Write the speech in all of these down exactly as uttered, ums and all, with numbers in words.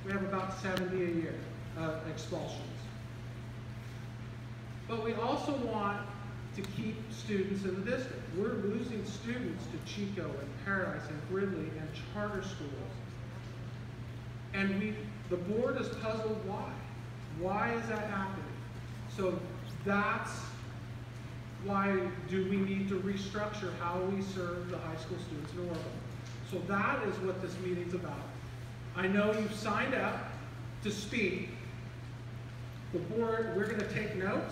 We have about seventy a year of expulsions. But we also want to keep students in the district. We're losing students to Chico and Paradise and Gridley and charter schools. And we, the board is puzzled why. Why is that happening? So that's why do we need to restructure how we serve the high school students in Orville. So that is what this meeting's about. I know you've signed up to speak. The board, we're going to take notes.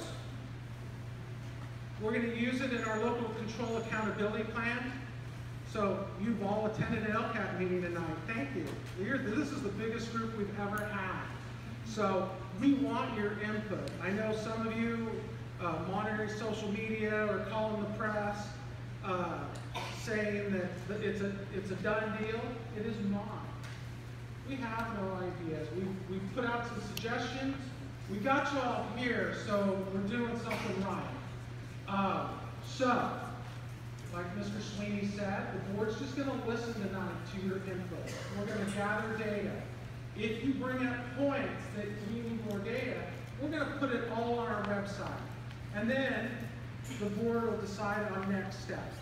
We're going to use it in our local control accountability plan. So you've all attended an L C A T meeting tonight. Thank you. You're, this is the biggest group we've ever had. So we want your input. I know some of you uh, monitoring social media or calling the press, uh, saying that it's a, it's a done deal. It is not. We have no ideas. We've, we've put out some suggestions. We got you all here, so we're doing something right. Uh, so, like Mister Sweeney said, the board's just going to listen tonight to your input. We're going to gather data. If you bring up points that we need more data, we're going to put it all on our website. And then the board will decide on next steps.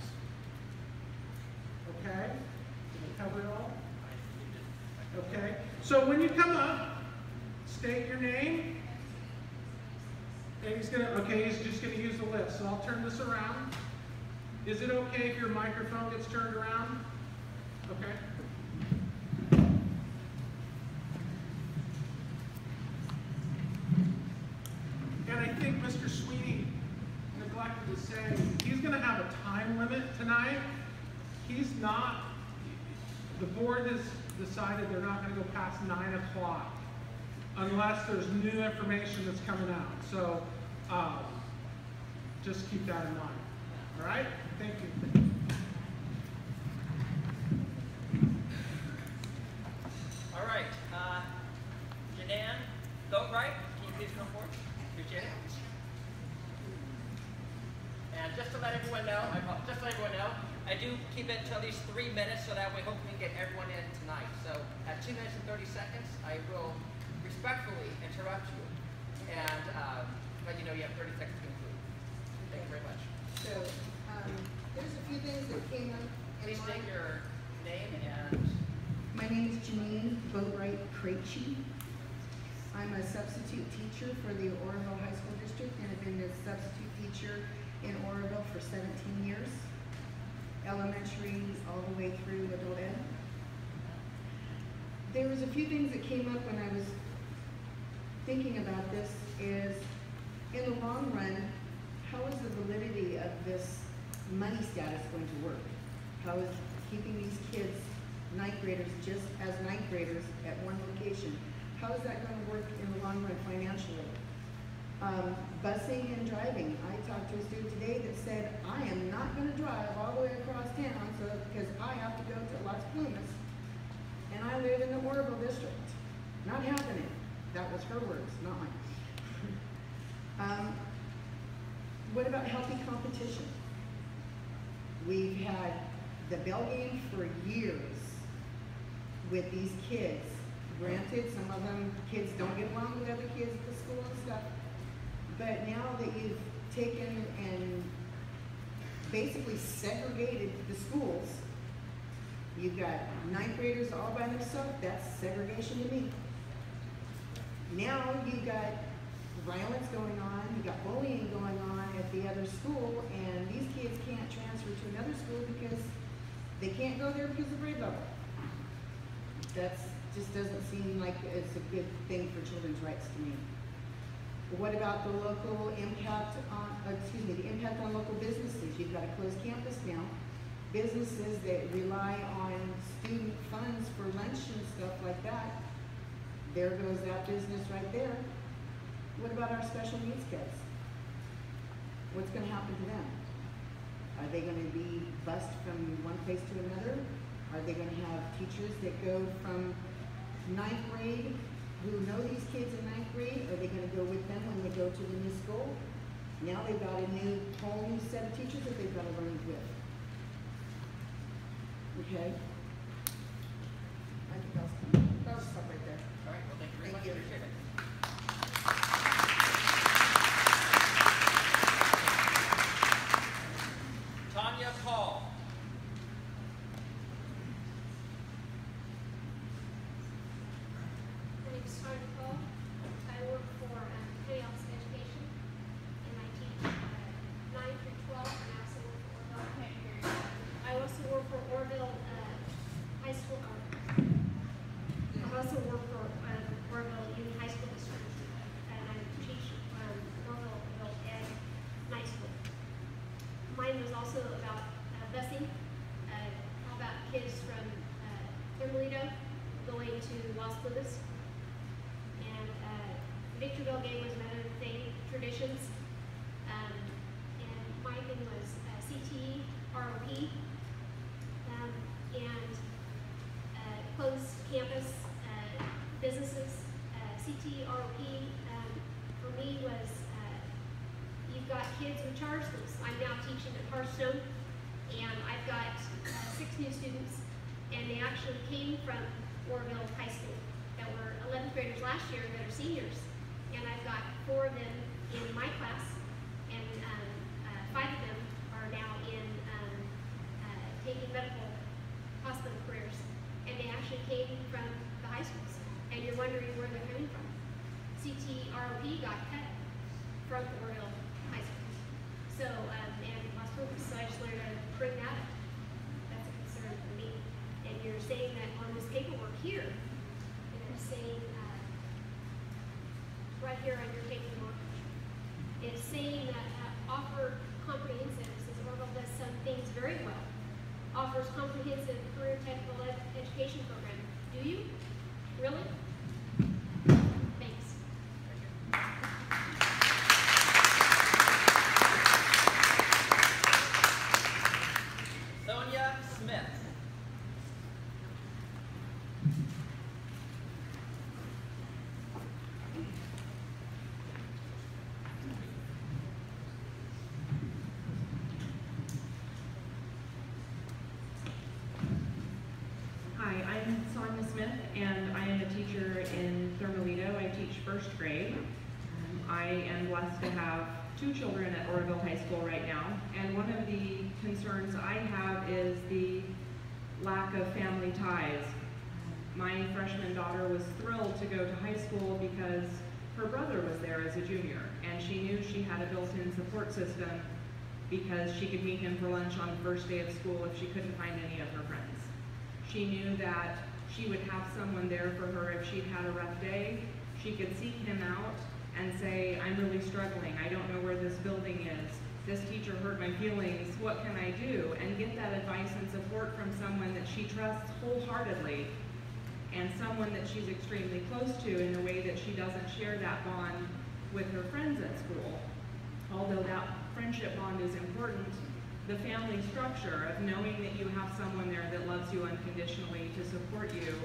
Okay? Did we cover it all? Okay? So when you come up, state your name. And he's gonna, okay, he's just gonna use the list. So I'll turn this around. Is it okay if your microphone gets turned around? Okay. And I think Mister Sweeney neglected to say, he's gonna have a time limit tonight. He's not, the board has decided they're not gonna go past nine o'clock unless there's new information that's coming out. So uh, just keep that in mind. All right? Thank you. All right. Uh, Janan Boatwright, can you please come forward? Appreciate it. And just to let everyone know, I, just to let everyone know, I do keep it to at least three minutes so that we hope we can get everyone in tonight. So at two minutes and thirty seconds, I will respectfully interrupt you and um, let you know you have thirty seconds to conclude. Thank you very much. So um, there's a few things that came up. Please state your name and... My name is Janine Boatwright Krejci. I'm a substitute teacher for the Oroville High School District and have been a substitute teacher in Oroville for seventeen years, elementary all the way through adult ed. There was a few things that came up when I was thinking about this is, in the long run, how is the validity of this money status going to work? How is keeping these kids, ninth graders, just as ninth graders at one location, how is that going to work in the long run financially? Um, busing and driving. I talked to a student today that said, I am not going to drive all the way across town so because I have to go to Las Plumas and I live in the Oroville district. Not happening. That was her words, not mine. um, what about healthy competition? We've had the bell game for years with these kids. Granted, some of them kids don't get along with other kids at the school and stuff. But now that you've taken and basically segregated the schools, you've got ninth graders all by themselves, that's segregation to me. Now you've got violence going on, you've got bullying going on at the other school, and these kids can't transfer to another school because they can't go there because of grade level. That's just doesn't seem like it's a good thing for children's rights to me. What about the local impact on, excuse me, the impact on local businesses? You've got a closed campus now. Businesses that rely on student funds for lunch and stuff like that, there goes that business right there. What about our special needs kids? What's going to happen to them? Are they going to be bused from one place to another? Are they going to have teachers that go from ninth grade who know these kids in ninth grade? Are they going to go with them when they go to the new school? Now they've got a new, whole new set of teachers that they've got to learn with. Okay? I think I'll stop, I'll stop right there. All right. also work for uh, Orville Union High School District, and I teach um, Orville Adult Ed Night School. Mine was also about uh, busing, uh, how about kids from uh, Thermalito going to Las Plumas. And uh, Victorville game was another thing, traditions. Um, and my thing was uh, C T E, R O P, um, and uh, closed campus uh, businesses. Uh, C T E, R O P um, for me was uh, you've got kids with charter schools. I'm now teaching at Hearthstone, and I've got uh, six new students, and they actually came from Orville High School that were eleventh graders last year that are seniors. And I've got four of them in my class, and um, uh, five of them are now in um, uh, taking medical hospital careers. And they actually came from the high schools. And you're wondering where they're coming from. C T R O P got cut from Orville High School. So, um, and Las Plumas. So I just wanted to bring that up. That's a concern for me. And you're saying that on this paperwork here, you're saying uh, right here on your paperwork, it's saying that uh, offer comprehensive, it says Orville does some things very well, offers comprehensive career technical ed education program. Do you? Really? Thanks. Sonia Smith. Hi, I'm Sonia Smith, and I am a teacher in Thermalito. I teach first grade. Um, I am blessed to have two children at Orville High School right now, and one of the concerns I have is the lack of family ties. My freshman daughter was thrilled to go to high school because her brother was there as a junior, and she knew she had a built-in support system because she could meet him for lunch on the first day of school if she couldn't find any of her friends. She knew that she would have someone there for her if she'd had a rough day. She could seek him out and say, I'm really struggling, I don't know where this building is, this teacher hurt my feelings, what can I do? And get that advice and support from someone that she trusts wholeheartedly and someone that she's extremely close to in a way that she doesn't share that bond with her friends at school. Although that friendship bond is important, the family structure of knowing that you have someone there that loves you unconditionally to support you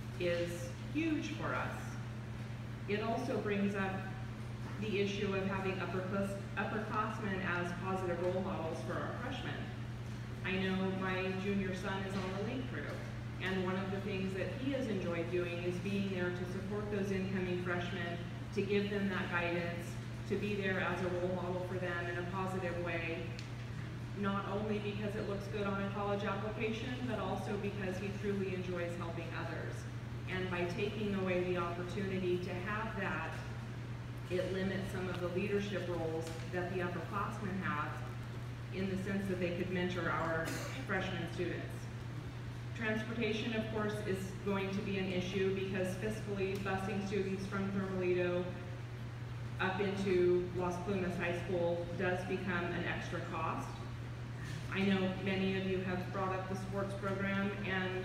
is huge for us. It also brings up the issue of having upperclass, upperclassmen as positive role models for our freshmen. I know my junior son is on the link crew, and one of the things that he has enjoyed doing is being there to support those incoming freshmen, to give them that guidance, to be there as a role model for them in a positive way, not only because it looks good on a college application, but also because he truly enjoys helping others. And by taking away the opportunity to have that, it limits some of the leadership roles that the upperclassmen have in the sense that they could mentor our freshman students. Transportation, of course, is going to be an issue because fiscally busing students from Thermalito up into Las Plumas High School does become an extra cost. I know many of you have brought up the sports program, and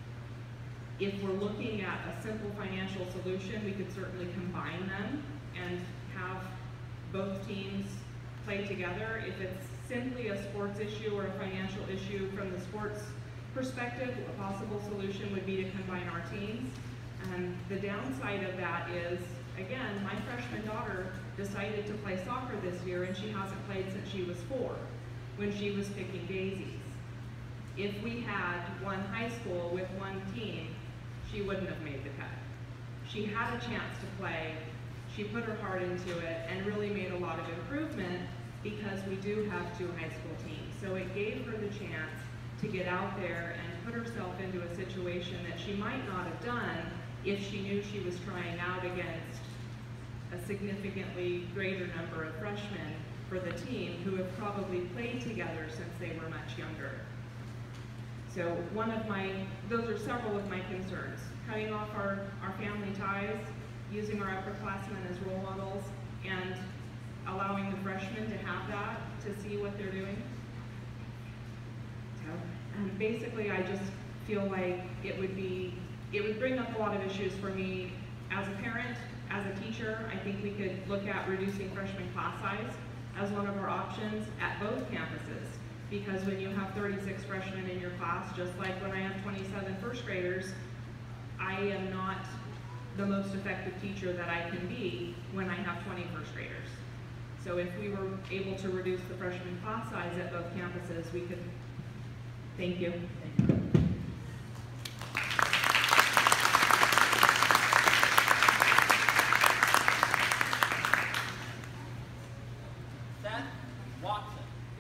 if we're looking at a simple financial solution, we could certainly combine them and have both teams play together. If it's simply a sports issue or a financial issue from the sports perspective, a possible solution would be to combine our teams. And the downside of that is, again, my freshman daughter decided to play soccer this year, and she hasn't played since she was four, when she was picking daisies. If we had one high school with one team, she wouldn't have made the cut. She had a chance to play, she put her heart into it, and really made a lot of improvement because we do have two high school teams. So it gave her the chance to get out there and put herself into a situation that she might not have done if she knew she was trying out against a significantly greater number of freshmen for the team who have probably played together since they were much younger. So one of my, those are several of my concerns. Cutting off our, our family ties, using our upperclassmen as role models, and allowing the freshmen to have that, to see what they're doing. So, and basically I just feel like it would be, it would bring up a lot of issues for me as a parent, as a teacher. I think we could look at reducing freshman class size as one of our options at both campuses. Because when you have thirty-six freshmen in your class, just like when I have twenty-seven first graders, I am not the most effective teacher that I can be when I have twenty first graders. So if we were able to reduce the freshman class size at both campuses, we could, thank you. Thank you. Seth Watson.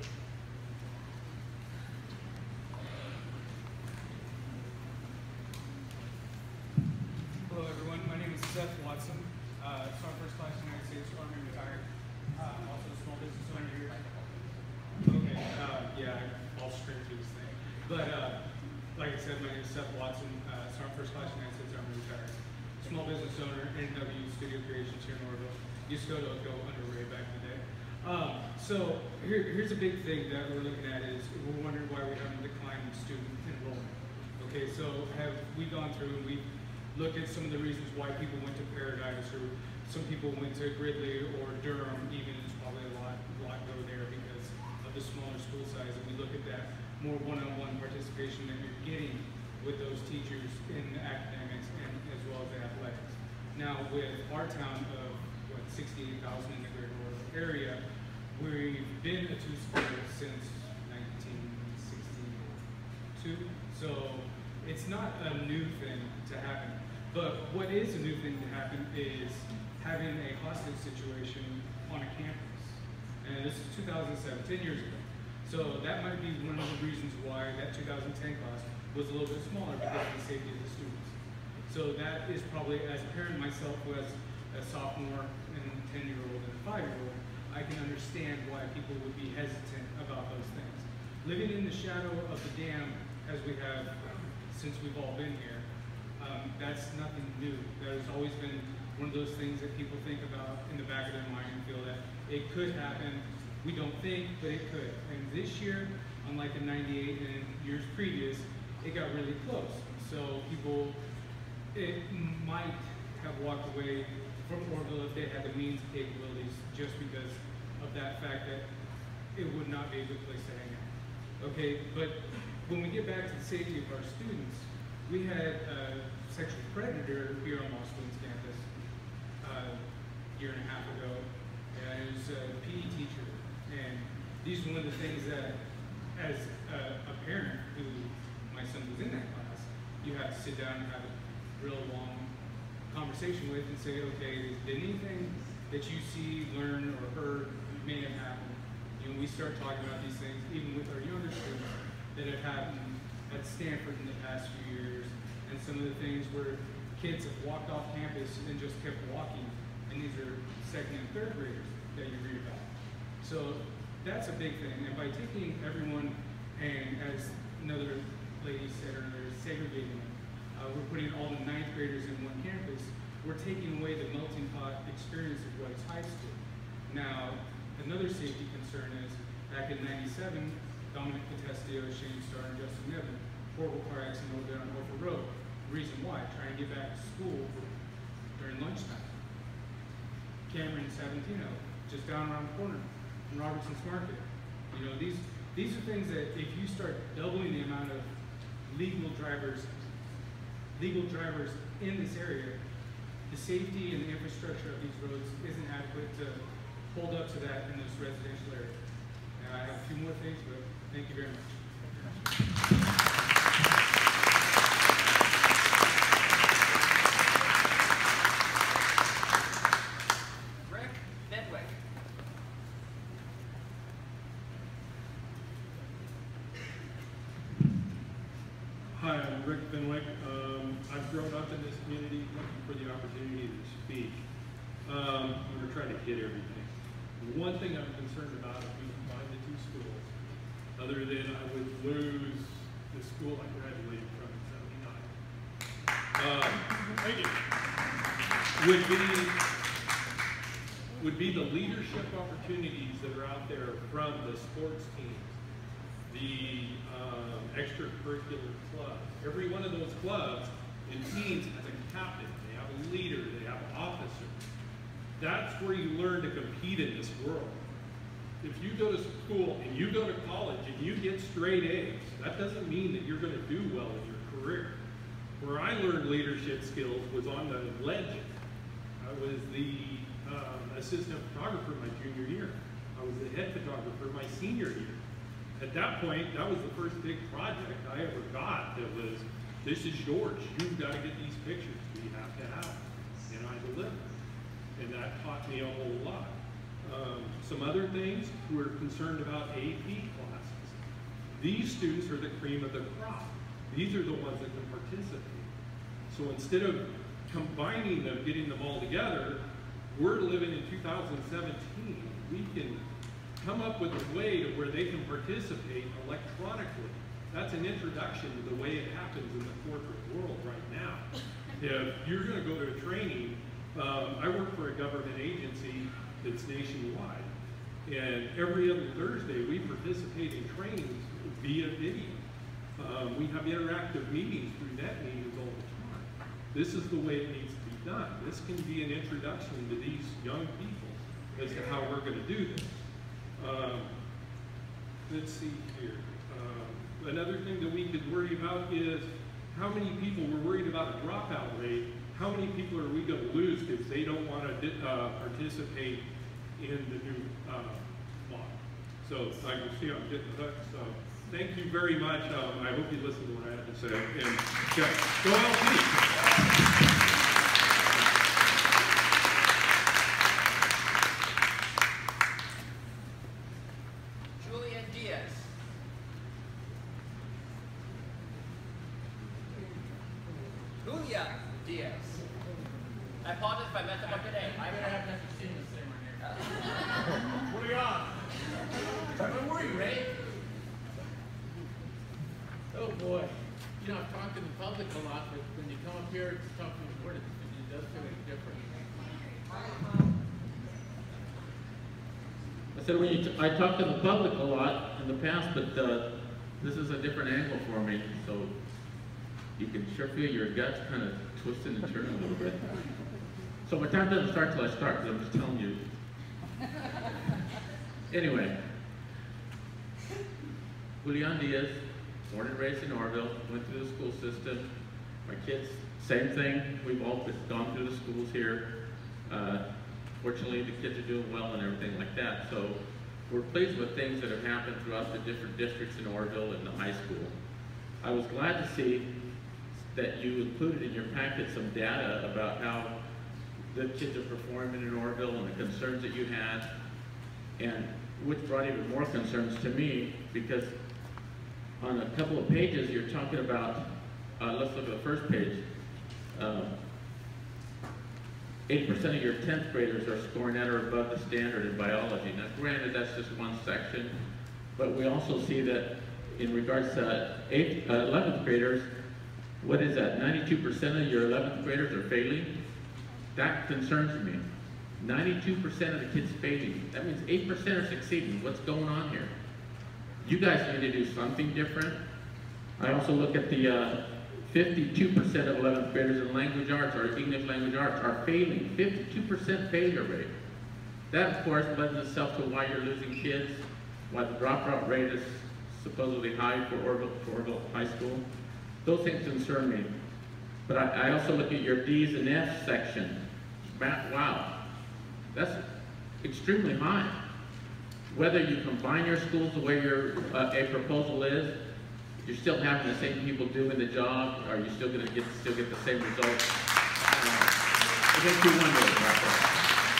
Hello everyone, my name is Seth Watson. Uh, so I'm first class United States Army, retired. Uh, also a small business owner here. Okay, uh, yeah, I'll straight through this thing. But uh, like I said, my name is Seth Watson. Uh, so I'm first class United States Army, retired. Small business owner, N W Studio Creations here in Orville. Used to go to go under Ray back in the day. Um, so here, here's a big thing that we're looking at is we're wondering why we're having a decline in student enrollment. Okay, so have we gone through and we've look at some of the reasons why people went to Paradise, or some people went to Gridley or Durham. Even it's probably a lot, lot go there because of the smaller school size. And we look at that more one-on-one participation that you're getting with those teachers in the academics and as well as the athletics. Now, with our town of what sixty-eight thousand in the Greater Orlando area, we've been a two-school since nineteen sixty-two. So it's not a new thing to happen. But what is a new thing to happen is having a hostage situation on a campus. And this is two thousand seven, ten years ago. So that might be one of the reasons why that two thousand ten class was a little bit smaller, because of the safety of the students. So that is probably, as a parent myself, who has a sophomore and a ten-year-old and a five-year-old, I can understand why people would be hesitant about those things. Living in the shadow of the dam, as we have since we've all been here, um, that's nothing new. That has always been one of those things that people think about in the back of their mind and feel that it could happen. We don't think, but it could. And this year, unlike in ninety-eight and years previous, it got really close. So people, it might have walked away from Orville if they had the means and capabilities, just because of that fact that it would not be a good place to hang out. Okay, but when we get back to the safety of our students, we had a sexual predator here on Los Lunas campus uh, a year and a half ago, and it was a P E teacher. And these are one of the things that, as a, a parent who my son was in that class, you have to sit down and have a real long conversation with and say, okay, did anything that you see, learn, or heard may have happened? You know, we start talking about these things even with our younger students that have happened at Stanford in the past few years, and some of the things where kids have walked off campus and just kept walking, and these are second and third graders that you read about. So that's a big thing, and by taking everyone, and as another lady said earlier, segregating them, uh, we're putting all the ninth graders in one campus, we're taking away the melting pot experience of what it's high school. Now, another safety concern is, back in ninety-seven, Dominic Potestio, Shane Starr, and Justin Nevin, horrible car accident over there on Norfolk Road. Reason why? Trying to get back to school during lunchtime. Cameron Savantino, just down around the corner from Robertson's Market. You know, these these are things that if you start doubling the amount of legal drivers, legal drivers in this area, the safety and the infrastructure of these roads isn't adequate to hold up to that in this residential area. And I have a few more things, but thank you very much. Rick Bedwick. Hi, I'm Rick Fenwick. Um, I've grown up in this community looking for the opportunity to speak. Um, I'm going to try to hit everything. The one thing I'm concerned about if we combine the two schools, other than I would lose the the school I graduated from in seventy-nine. Um, thank you. Would be, would be the leadership opportunities that are out there from the sports teams, the um, extracurricular clubs. Every one of those clubs and teams has a captain, they have a leader, they have an officer. That's where you learn to compete in this world. If you go to school and you go to college and you get straight A's, that doesn't mean that you're going to do well in your career. Where I learned leadership skills was on the Legend. I was the um, assistant photographer my junior year. I was the head photographer my senior year. At that point, that was the first big project I ever got that was, this is yours, you've got to get these pictures, we have to have them. And I delivered. And that taught me a whole lot. Um, some other things, we're concerned about A P classes. These students are the cream of the crop. These are the ones that can participate. So instead of combining them, getting them all together, we're living in two thousand seventeen. We can come up with a way to where they can participate electronically. That's an introduction to the way it happens in the corporate world right now. If you're going to go to a training, um, I work for a government agency that's nationwide, and every other Thursday we participate in trainings via video. Um, we have interactive meetings through net meetings all the time. This is the way it needs to be done. This can be an introduction to these young people as to how we're going to do this. Um, let's see here. Um, another thing that we could worry about is how many people, we're worried about a dropout rate. How many people are we going to lose because they don't want to uh, participate in the new uh, model? So I can see I'm getting hooked. So thank you very much. Um, I hope you listened to what I had to say. And yeah, go L P. Julian Diaz. Julia Diaz. I apologize if I messed up today. I'm gonna have to see the same right here. What are you on? Don't worry, Ray. Oh boy, you know, I've talked in the public a lot, but when you come up here to talk to the board, it, it does feel different. I said when you t I talked in the public a lot in the past, but uh, this is a different angle for me, so you can sure feel your guts kind of twisting and turning a little bit. So my time doesn't start till I start, because I'm just telling you. Anyway, Julian Diaz, born and raised in Orville, went through the school system. My kids, same thing. We've all gone through the schools here. Uh, fortunately, the kids are doing well and everything like that. So we're pleased with things that have happened throughout the different districts in Orville and the high school. I was glad to see that you included in your packet some data about how the kids are performing in Orville and the concerns that you had, and which brought even more concerns to me, because on a couple of pages you're talking about, uh, let's look at the first page, um, eighty percent of your tenth graders are scoring at or above the standard in biology. Now granted, that's just one section, but we also see that in regards to eighth, uh, eleventh graders, what is that, ninety-two percent of your eleventh graders are failing? That concerns me. ninety-two percent of the kids failing. That means eight percent are succeeding. What's going on here? You guys need to do something different. I also look at the uh, fifty-two percent of eleventh graders in language arts or English language arts are failing. fifty-two percent failure rate. That, of course, lends itself to why you're losing kids, why the dropout rate is supposedly high for Orville, for Orville High School. Those things concern me. But I, I also look at your D's and F's section. Matt, wow, that's extremely high. Whether you combine your schools the way your uh, a proposal is, you're still having the same people doing the job. Are you still going to get still get the same results? Uh, it makes you wonder about that.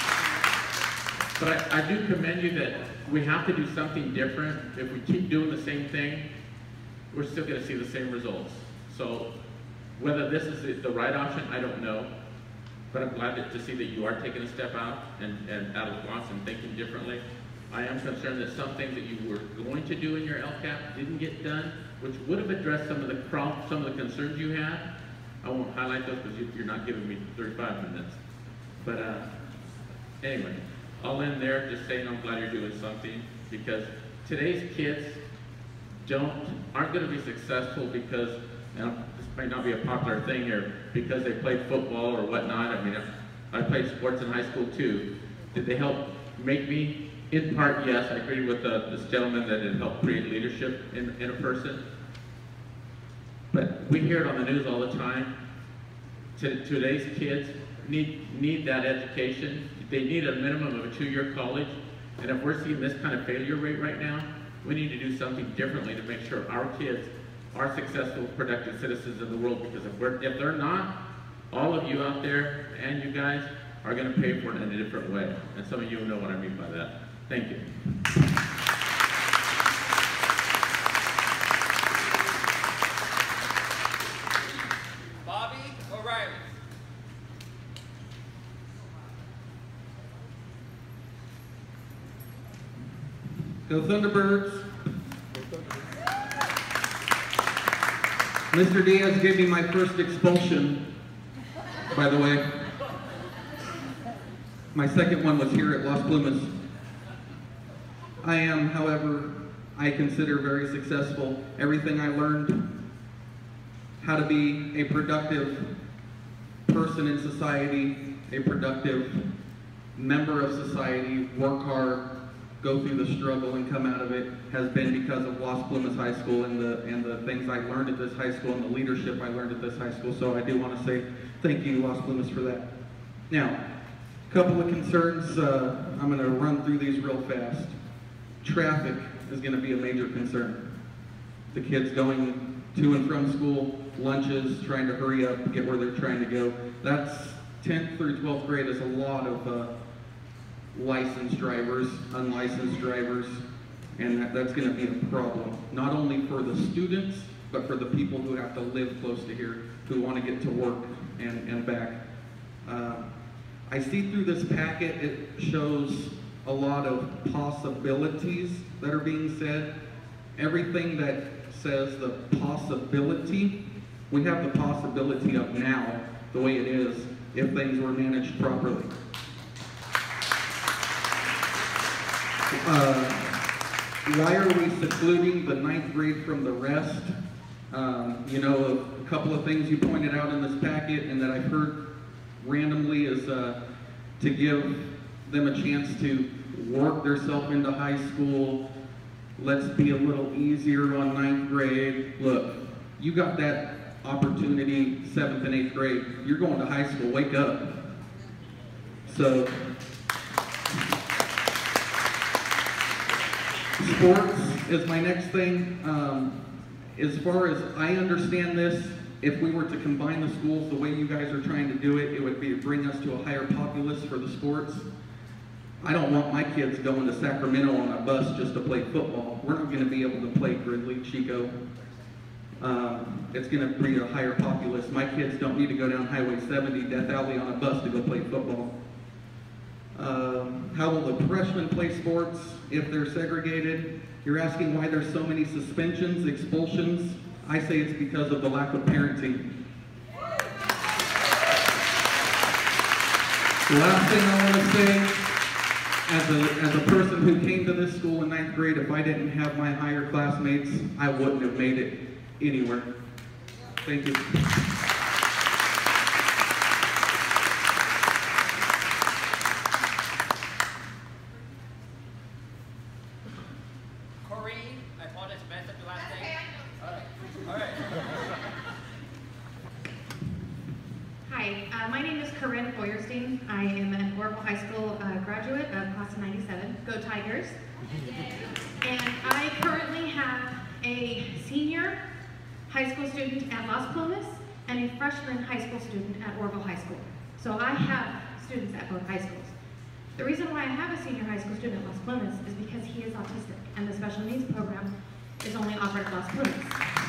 But I, I do commend you that we have to do something different. If we keep doing the same thing, we're still going to see the same results. So whether this is the, the right option, I don't know. But I'm glad that, to see that you are taking a step out and, and out of the box and thinking differently. I am concerned that some things that you were going to do in your L CAP didn't get done, which would have addressed some of the pro- some of the concerns you had. I won't highlight those because you, you're not giving me thirty-five minutes. But uh, anyway, I'll end there just saying I'm glad you're doing something, because today's kids don't aren't going to be successful because, and this might not be a popular thing here, because they played football or whatnot. I mean, I played sports in high school too. Did they help make me? In part, yes. I agree with uh, this gentleman that it helped create leadership in, in a person. But we hear it on the news all the time. T- today's kids need need that education. They need a minimum of a two-year college. And if we're seeing this kind of failure rate right now, we need to do something differently to make sure our kids are successful, productive citizens in the world. Because if we're if they're not, all of you out there and you guys are going to pay for it in a different way. And some of you know what I mean by that. Thank you. Bobby O'Reilly. Go Thunderbirds. Mister Diaz gave me my first expulsion, by the way. My second one was here at Las Plumas. I am, however, I consider very successful. Everything I learned, how to be a productive person in society, a productive member of society, work hard, go through the struggle and come out of it, has been because of Las Plumas High School and the and the things I learned at this high school and the leadership I learned at this high school. So I do want to say thank you, Las Plumas, for that. Now, a couple of concerns. Uh, I'm going to run through these real fast. Traffic is going to be a major concern. The kids going to and from school, lunches, trying to hurry up, get where they're trying to go. That's tenth through twelfth grade is a lot of uh, licensed drivers, unlicensed drivers, and that, that's going to be a problem. Not only for the students, but for the people who have to live close to here, who want to get to work and, and back. Uh, I see through this packet, it shows a lot of possibilities that are being said. Everything that says the possibility, we have the possibility of now, the way it is, if things were managed properly. Uh, why are we secluding the ninth grade from the rest? Um, you know, a couple of things you pointed out in this packet and that I've heard randomly is uh, to give them a chance to work themselves into high school. Let's be a little easier on ninth grade. Look, you got that opportunity seventh and eighth grade. You're going to high school, wake up. So, sports is my next thing. Um, as far as I understand this, if we were to combine the schools the way you guys are trying to do it, it would be bring us to a higher populace for the sports. I don't want my kids going to Sacramento on a bus just to play football. We're not going to be able to play Gridley, Chico. Um, it's going to bring a higher populace. My kids don't need to go down Highway seventy, Death Alley on a bus to go play football. Um, how will the freshmen play sports if they're segregated? You're asking why there's so many suspensions, expulsions. I say it's because of the lack of parenting. The last thing I want to say, as a, as a person who came to this school in ninth grade, if I didn't have my higher classmates, I wouldn't have made it anywhere. Thank you. Corrine, I apologize if I messed up your last name. All right. All right. Hi, uh, my name is Corinne Feuerstein. I am an Orville High School uh, graduate of class of ninety-seven. Go Tigers! And I currently have a senior high school student at Las Plumas and a freshman high school student at Orville High School. So I have students at both high schools. The reason why I have a senior high school student at Las Plumas is because he is autistic and the special needs program is only offered at Las Plumas.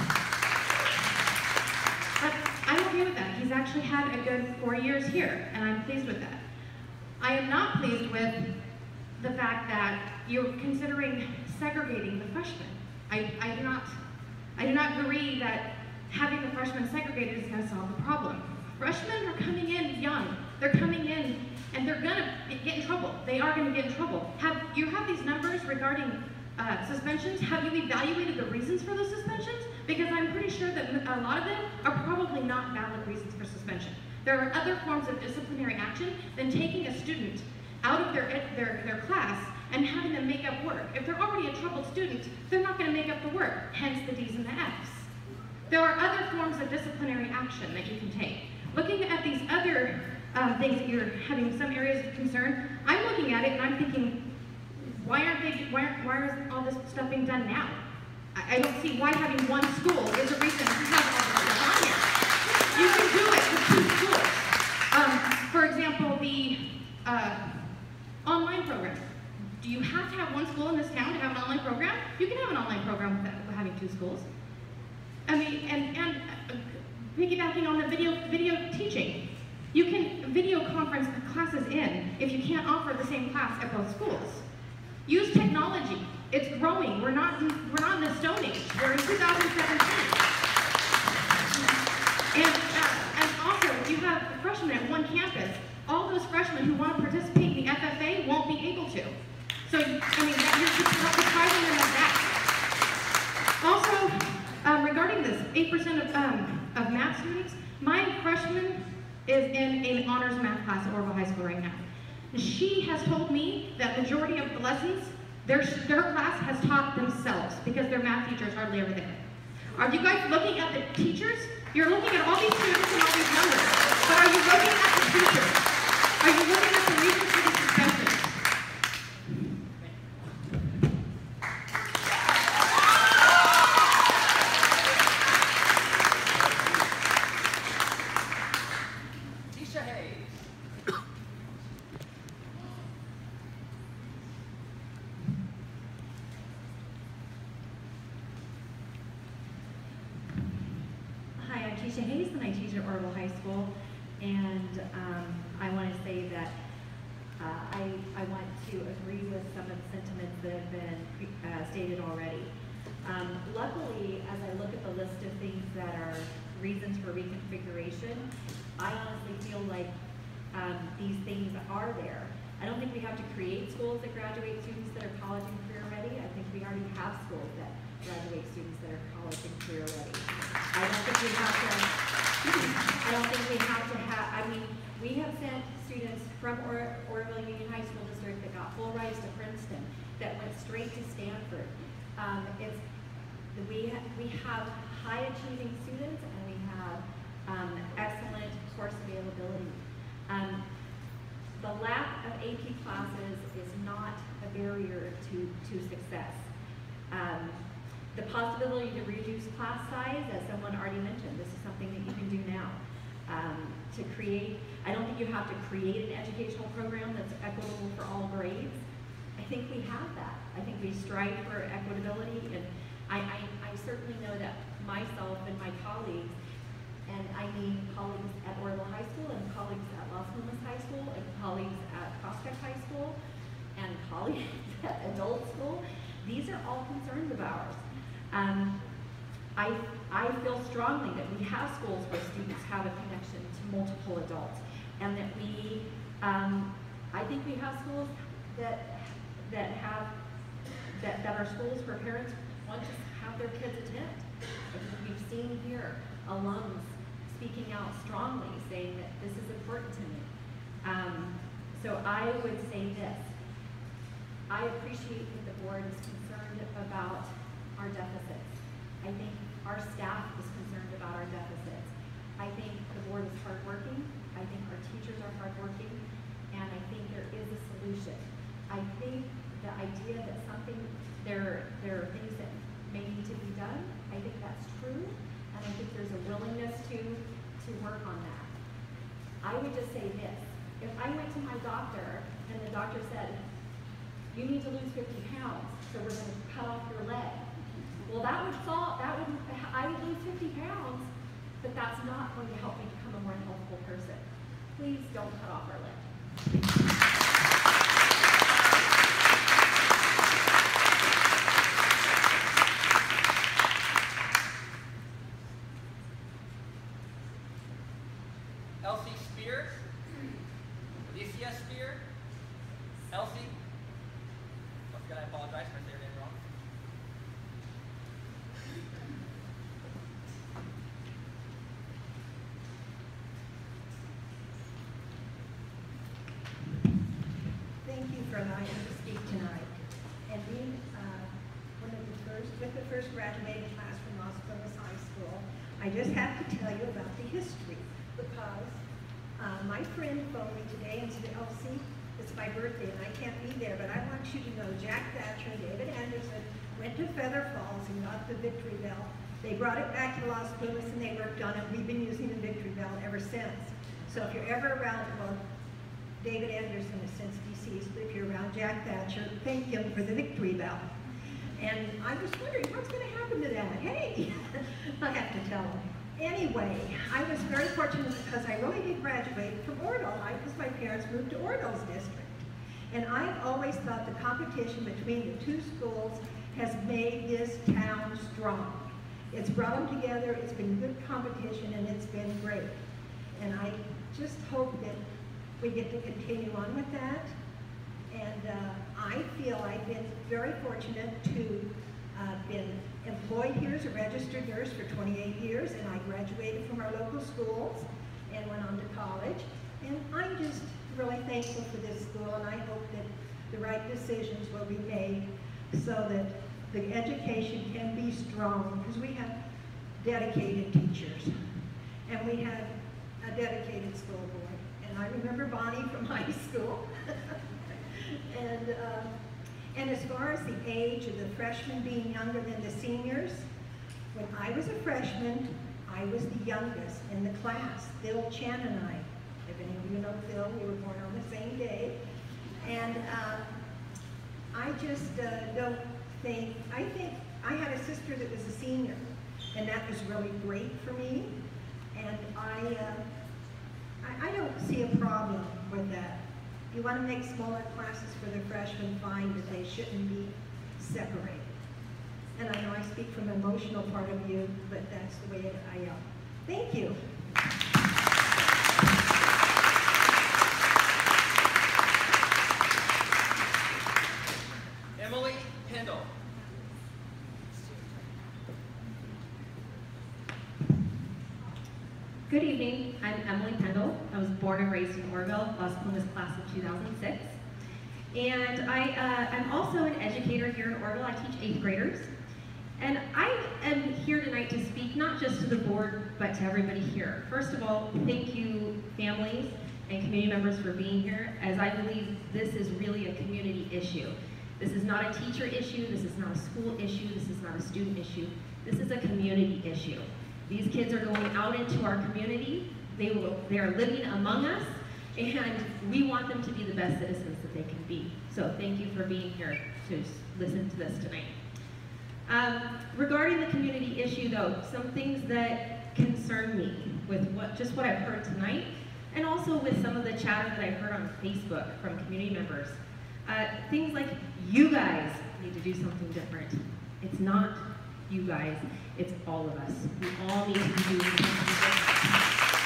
But I'm okay with that. He's actually had a good four years here, and I'm pleased with that. I am not pleased with the fact that you're considering segregating the freshmen. I, I do not, I do not agree that having the freshmen segregated is going to solve the problem. Freshmen are coming in young. They're coming in and they're going to get in trouble. They are going to get in trouble. Have you have these numbers regarding uh, suspensions? Have you evaluated the reasons for those suspensions? Because I'm pretty sure that a lot of them are probably not valid reasons for suspension. There are other forms of disciplinary action than taking a student out of their, their, their class and having them make up work. If they're already a troubled student, they're not going to make up the work, hence the D's and the F's. There are other forms of disciplinary action that you can take. Looking at these other um, things that you're having some areas of concern, I'm looking at it and I'm thinking, why aren't they, why, aren't, why is all this stuff being done now? I, I don't see why having one school is a reason to have all this stuff on here. You can do it with two schools. Um, for example, the uh, online program. Do you have to have one school in this town to have an online program? You can have an online program without having two schools. I mean, and, and uh, piggybacking on the video, video teaching. You can video conference classes in if you can't offer the same class at both schools. Use technology. It's growing. We're not, we're not in the Stone Age. We're in two thousand seventeen. And, uh, and also, if you have freshmen at one campus, all those freshmen who want to participate in the F F A won't be able to. So, I mean, you're depriving them of that. Also, um, regarding this, eight percent of, um, of math students, my freshman is in an honors math class at Orville High School right now. She has told me that majority of the lessons, their, their class has taught themselves because their math teacher is hardly ever there. Are you guys looking at the teachers? You're looking at all these students and all these numbers, but are you looking at the teachers? Are you looking at the reasons for the suspensions? Tisha Hayes. Hi, I'm Tisha Hayes, and I teach at Orville High School. And um, I want to say that uh, I, I want to agree with some of the sentiments that have been uh, stated already. Um, luckily, as I look at the list of things that are reasons for reconfiguration, I honestly feel like um, these things are there. I don't think we have to create schools that graduate students that are college and career ready. I think we already have schools that graduate students that are college and career ready. I don't think we have to, I don't think we have to have, I mean, we have sent students from or Orville Union High School District that got full rides to Princeton, that went straight to Stanford. Um, it's, we, ha we have high achieving students and we have um, excellent course availability. Um, the lack of A P classes is not a barrier to, to success. Um, the possibility to reduce class size, as someone already mentioned, this is something that you can do now. Um, to create, I don't think you have to create an educational program that's equitable for all grades. I think we have that. I think we strive for equitability, and I, I, I certainly know that myself and my colleagues, and I mean colleagues at Orville High School, and colleagues at Las Plumas High School, and colleagues at Prospect High School, and colleagues at adult school, these are all concerns of ours. Um, I, I feel strongly that we have schools where students have a connection to multiple adults, and that we, um, I think we have schools that that have that, that are schools where parents want to have their kids attend. I think we've seen here alums speaking out strongly, saying that this is important to me. Um, so I would say this: I appreciate that the board is concerned about our deficits. I think our staff is concerned about our deficits. I think the board is hardworking. I think our teachers are hardworking, and I think there is a solution. I think the idea that something, there, there are things that may need to be done, I think that's true, and I think there's a willingness to, to work on that. I would just say this: if I went to my doctor and the doctor said, you need to lose fifty pounds, so we're going to cut off your leg. Well, that would solve, that would, I would lose fifty pounds, but that's not going to help me become a more healthful person. Please don't cut off our leg. Elsie Spear, Alicia Spear, Elsie, once again I apologize for saying your name wrong. Thank you for allowing me to speak tonight. And being uh, one of the first, with the first graduating class from Los Columbus High School, I just have to tell you about the history because uh, my friend phoned me today and said, Elsie, it's my birthday and I can't be there, but I want you to know Jack Thatcher and David Anderson went to Feather Falls and got the Victory Bell. They brought it back to Los Columbus and they worked on it. We've been using the Victory Bell ever since. So if you're ever around, well, David Anderson is since deceased, but if you're around Jack Thatcher, thank him for the Victory Bell. And I was wondering, what's going to happen to that? Hey, I have to tell him. Anyway, I was very fortunate because I really did graduate from Oradell. I, because my parents moved to Oradell's district. And I've always thought the competition between the two schools has made this town strong. It's brought them together, it's been good competition, and it's been great. And I just hope that we get to continue on with that. And uh, I feel I've been very fortunate to uh, been employed here as a registered nurse for twenty-eight years, and I graduated from our local schools and went on to college. And I'm just really thankful for this school, and I hope that the right decisions will be made so that the education can be strong, because we have dedicated teachers, and we have a dedicated school board. And I remember Bonnie from high school. and, uh, and as far as the age of the freshmen being younger than the seniors, when I was a freshman, I was the youngest in the class, Phil Chan and I. If any of you know Phil, we were born on the same day. And uh, I just uh, don't think, I think I had a sister that was a senior, and that was really great for me. And I, uh, I, I don't see a problem with that. If you want to make smaller classes for the freshmen, fine, but they shouldn't be separated. And I know I speak from the emotional part of you, but that's the way I am. Thank you. Emily Pendle. Good evening, I'm Emily Pendle. I was born and raised in Oroville, Los Columbus class of two thousand six. And I, uh, I'm also an educator here in Oroville. I teach eighth graders. And I am here tonight to speak not just to the board, but to everybody here. First of all, thank you families and community members for being here, as I believe this is really a community issue. This is not a teacher issue, this is not a school issue, this is not a student issue. This is a community issue. These kids are going out into our community, they, will, they are living among us, and we want them to be the best citizens that they can be. So thank you for being here to listen to this tonight. Um, regarding the community issue though, some things that concern me with what, just what I've heard tonight, and also with some of the chatter that I've heard on Facebook from community members. Uh, things like, you guys need to do something different. It's not you guys, it's all of us. We all need to be doing something different.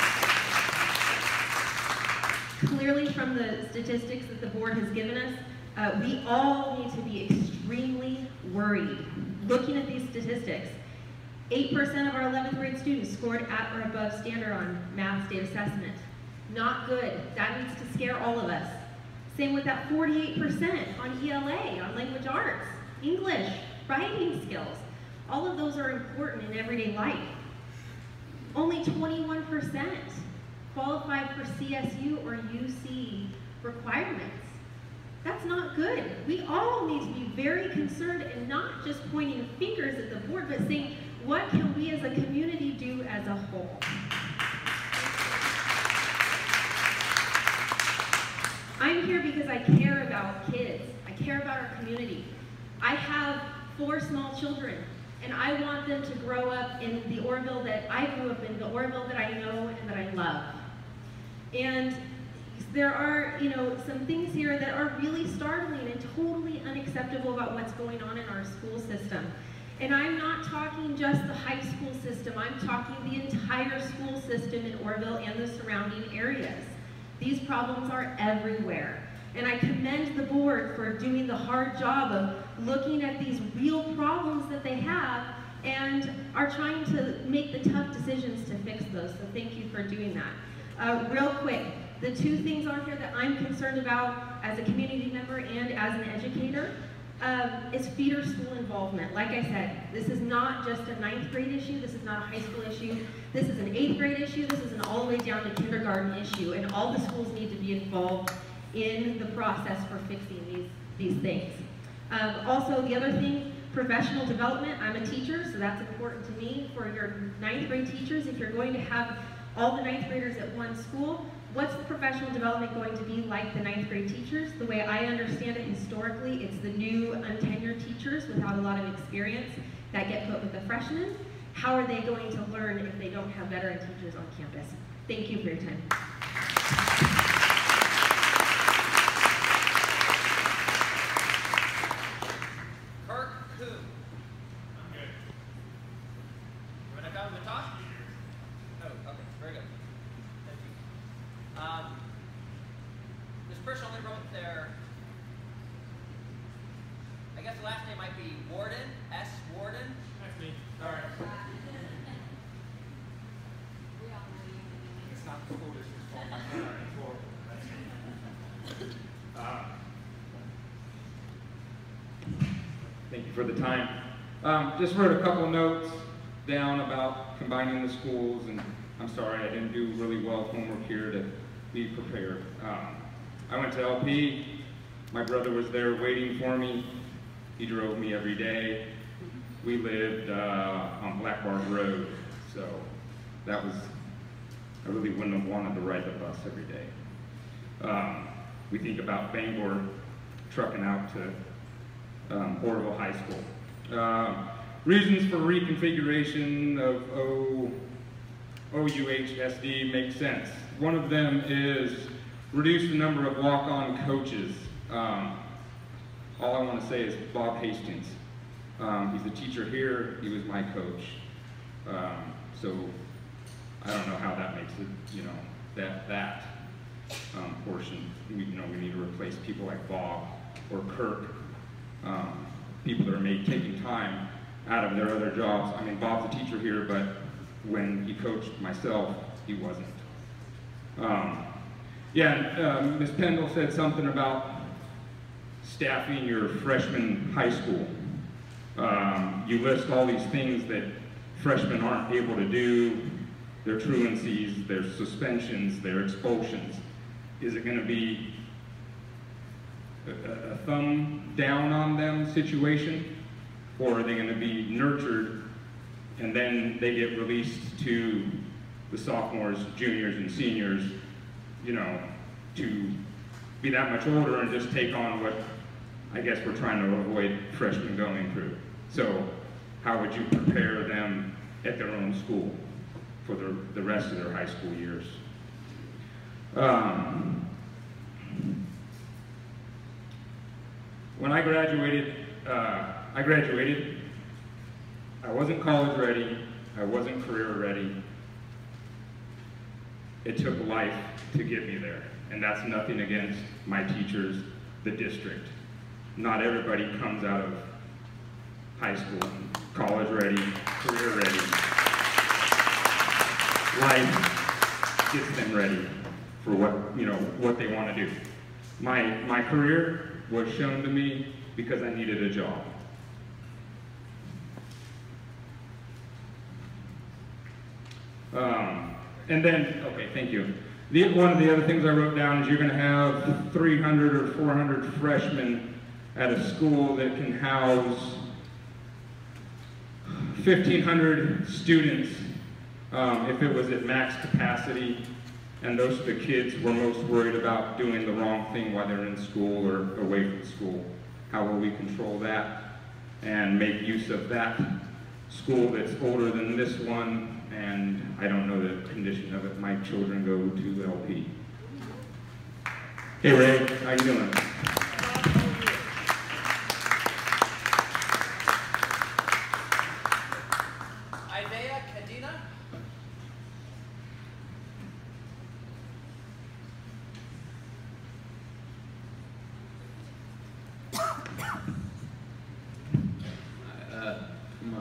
Clearly from the statistics that the board has given us, uh, we all need to be extremely worried. Looking at these statistics, eight percent of our eleventh grade students scored at or above standard on math state assessment. Not good. That needs to scare all of us. Same with that forty-eight percent on E L A, on language arts, English, writing skills. All of those are important in everyday life. Only twenty-one percent qualified for C S U or U C requirements. That's not good. We all need to be very concerned and not just pointing fingers at the board, but saying, what can we as a community do as a whole? I'm here because I care about kids. I care about our community. I have four small children, and I want them to grow up in the Oroville that I grew up in, the Oroville that I know and that I love. And there are, you know, some things here that are really startling and totally unacceptable about what's going on in our school system. And I'm not talking just the high school system, I'm talking the entire school system in Oroville and the surrounding areas. These problems are everywhere. And I commend the board for doing the hard job of looking at these real problems that they have and are trying to make the tough decisions to fix those. So thank you for doing that. Uh, real quick, the two things on here that I'm concerned about as a community member and as an educator um, is feeder school involvement. Like I said, this is not just a ninth grade issue, this is not a high school issue, this is an eighth grade issue, this is an all the way down to kindergarten issue, and all the schools need to be involved in the process for fixing these, these things. Um, also, the other thing, professional development. I'm a teacher, so that's important to me. For your ninth grade teachers, if you're going to have all the ninth graders at one school, what's the professional development going to be like the ninth grade teachers? The way I understand it historically, it's the new untenured teachers without a lot of experience that get put with the freshmen. How are they going to learn if they don't have veteran teachers on campus? Thank you for your time. Thank you for the time. Um, just wrote a couple notes down about combining the schools, and I'm sorry I didn't do really well homework here to be prepared. Um, I went to L P. My brother was there waiting for me. He drove me every day. We lived uh, on Black Bar Road, so that was, I really wouldn't have wanted to ride the bus every day. Um, we think about Bangor trucking out to um, Oroville High School. Uh, reasons for reconfiguration of O U H S D make sense. One of them is reduce the number of walk-on coaches. Um, all I want to say is Bob Hastings. Um, he's a teacher here, he was my coach. Um, so I don't know how that makes it, you know, that, that um, portion. We, you know, we need to replace people like Bob or Kirk, um, people that are made, taking time out of their other jobs. I mean, Bob's a teacher here, but when he coached myself, he wasn't. Um, yeah, uh, Miz Pendle said something about staffing your freshman high school. Um, you list all these things that freshmen aren't able to do, their truancies, their suspensions, their expulsions. Is it going to be a, a thumb down on them situation, or are they going to be nurtured and then they get released to the sophomores, juniors, and seniors, you know, to be that much older and just take on what I guess we're trying to avoid freshmen going through. So how would you prepare them at their own school for the, the rest of their high school years? Um, when I graduated, uh, I graduated, I wasn't college ready, I wasn't career ready. It took life to get me there, and that's nothing against my teachers, the district. Not everybody comes out of high school, college ready, career ready. Life gets them ready for what, you know, what they want to do. My, my career was shown to me because I needed a job. Um, and then, okay, thank you. The, one of the other things I wrote down is you're going to have three hundred or four hundred freshmen at a school that can house fifteen hundred students um, if it was at max capacity, and those are the kids we're most worried about doing the wrong thing while they're in school or away from school. How will we control that and make use of that school that's older than this one? And I don't know the condition of it. My children go to L P. Hey Ray, how you doing? Thank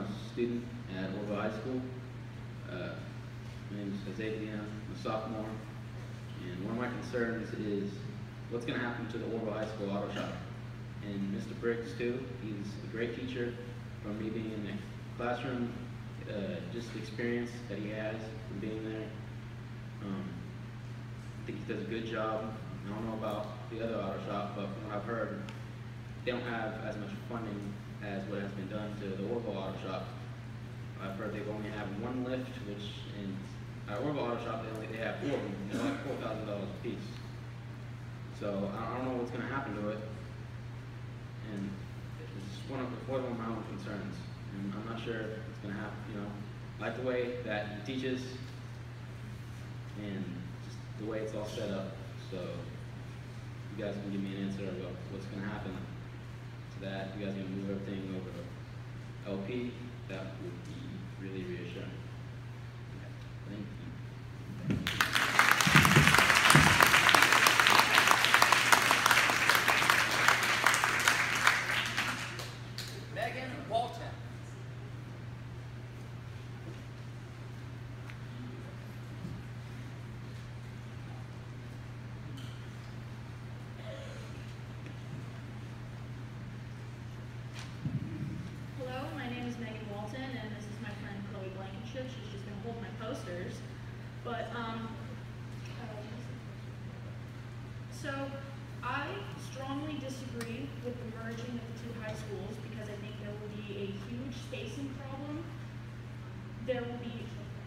a student at Orville High School. Uh, my name is Xavier. I'm a sophomore. And one of my concerns is what's going to happen to the Orville High School auto shop. And Mister Briggs, too. He's a great teacher from me being in the classroom, uh, just the experience that he has from being there. Um, I think he does a good job. I don't know about the other auto shop, but from what I've heard, they don't have as much funding as what has been done to the Orville Auto Shop. I've heard they've only have one lift, which in at Orville Auto Shop they only they have four of them. They're like four thousand dollars a piece. So I don't know what's going to happen to it, and it's one of one of my own concerns. And I'm not sure what's going to happen. You know, I like the way that he teaches, and just the way it's all set up. So you guys can give me an answer about what's going to happen to that. You guys are going to move everything over to L P. That would be really reassuring. Thank you. Megan Walton. Hello, my name is Megan Walton, and this is my friend Chloe Blankenship. She's just going to hold my posters. But, um, so I strongly disagree with the merging of the two high schools because I think there will be a huge spacing problem. There will be,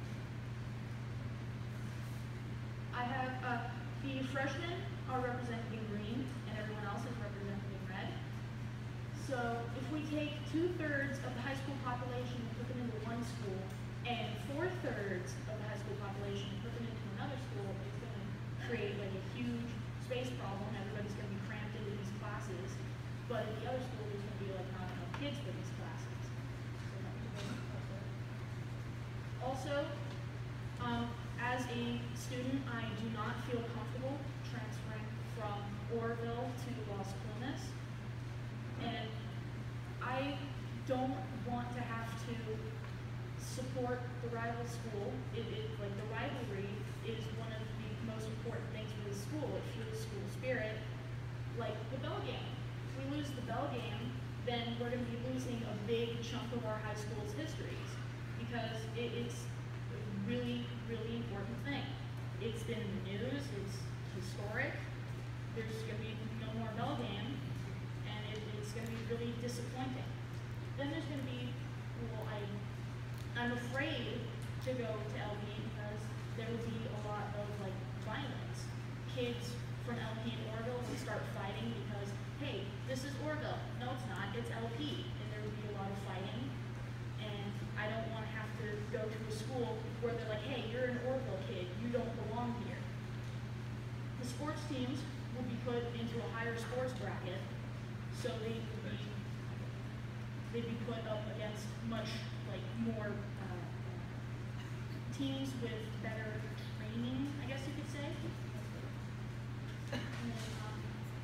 I have, uh, the freshmen are represented in green, and everyone else is represented in red. So if we take two-thirds of the high school population and put them into one school, and four-thirds of the high school population and put them into another school, it's going to create like a huge space problem. Everybody's going to be cramped into these classes. But at the other school, there's going to be like not enough kids for these classes. So that was very helpful. Also, um, as a student, I do not feel comfortable transferring from Orville to Las Plumas. And I don't want to have to support the rival school. It, it, like the rivalry is one of the most important things for the school. It fuels school spirit. Like the bell game. If we lose the bell game, then we're going to be losing a big chunk of our high school's histories because it, it's a really, really important thing. It's been in the news. It's historic. There's going to be no more bell game. It's going to be really disappointing. Then there's going to be, well, I, I'm afraid to go to L P because there will be a lot of like violence. Kids from L P and Orville will start fighting because, hey, this is Orville. No, it's not. It's L P. And there will be a lot of fighting. And I don't want to have to go to a school where they're like, hey, you're an Orville kid. You don't belong here. The sports teams will be put into a higher sports bracket. So they would be, they'd be put up against much like more uh, teams with better training, I guess you could say. And then, um,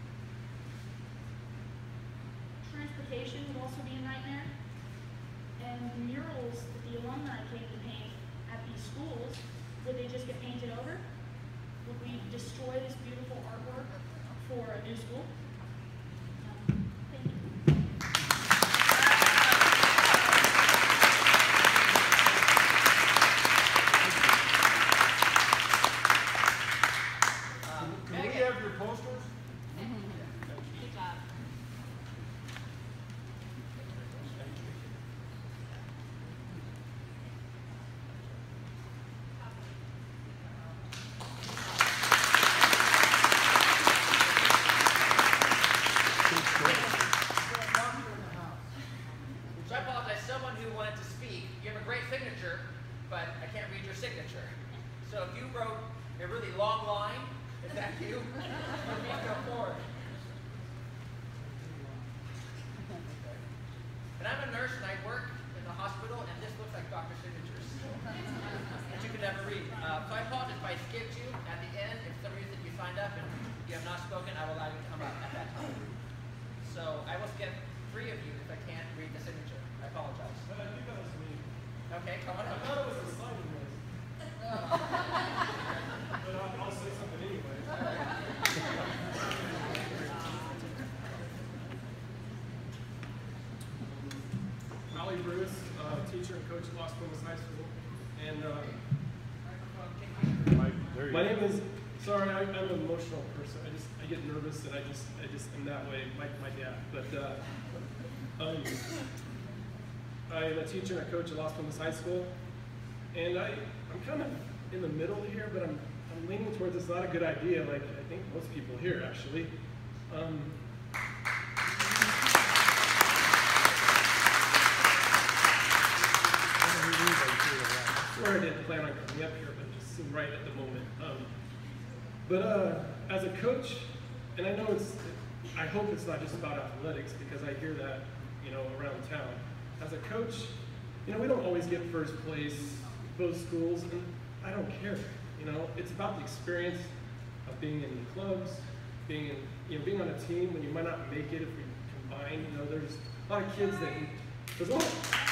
transportation would also be a nightmare. And the murals that the alumni came to paint at these schools, would they just get painted over? Would we destroy this beautiful artwork for a new school? So I will skip three of you if I can't read the signature. I apologize. But I think that was me. Okay, come on I up. thought it was a signing list. But I'll, I'll say something anyway. Molly Bruce, uh, teacher and coach at Los Plumas High School. And uh, my name is, sorry, I, I'm an emotional person. I just, I get nervous and I just, I just am that way, like my dad. But uh, um, I'm a teacher and a coach at Los Plumas High School. And I, I'm kind of in the middle here, but I'm, I'm leaning towards it's not a good idea, like I think most people here actually. Um, I swear I didn't plan on coming up here, but it just seemed right at the moment. Um, but uh, as a coach, and I know it's, I hope it's not just about athletics because I hear that, you know, around town. As a coach, you know, we don't always get first place, both schools, and I don't care. You know, it's about the experience of being in the clubs, being in, you know, being on a team when you might not make it if we combine. You know, there's a lot of kids that, there's a lot,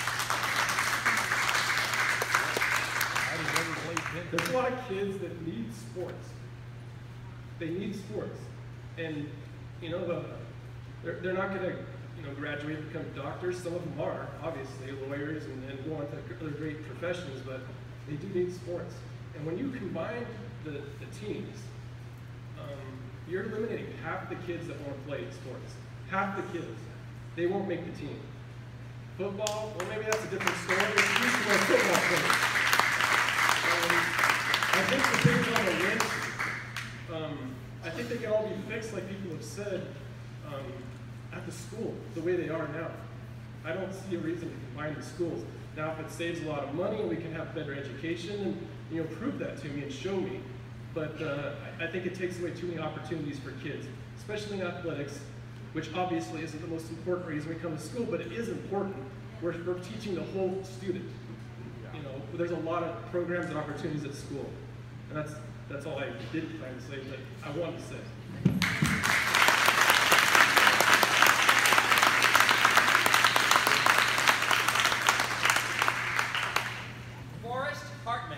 there's a lot of kids that need sports. They need sports, and you know, the, they're they're not going to, you know, graduate and become doctors. Some of them are, obviously, lawyers and, and go on to other great professions, but they do need sports. And when you combine the, the teams, um, you're eliminating half the kids that want to play sports. Half the kids. They won't make the team. Football, well, maybe that's a different story. It's used to more football players. Um, I think the things on the list, um, I think they can all be fixed, like people have said, um, at the school, the way they are now. I don't see a reason to combine the schools. Now, if it saves a lot of money and we can have better education, and you know, prove that to me and show me. But uh, I, I think it takes away too many opportunities for kids, especially in athletics, which obviously isn't the most important reason we come to school, but it is important. We're, we're teaching the whole student. You know, there's a lot of programs and opportunities at school. And that's, that's all I did plan to say, but I wanted to say. Forrest Hartman.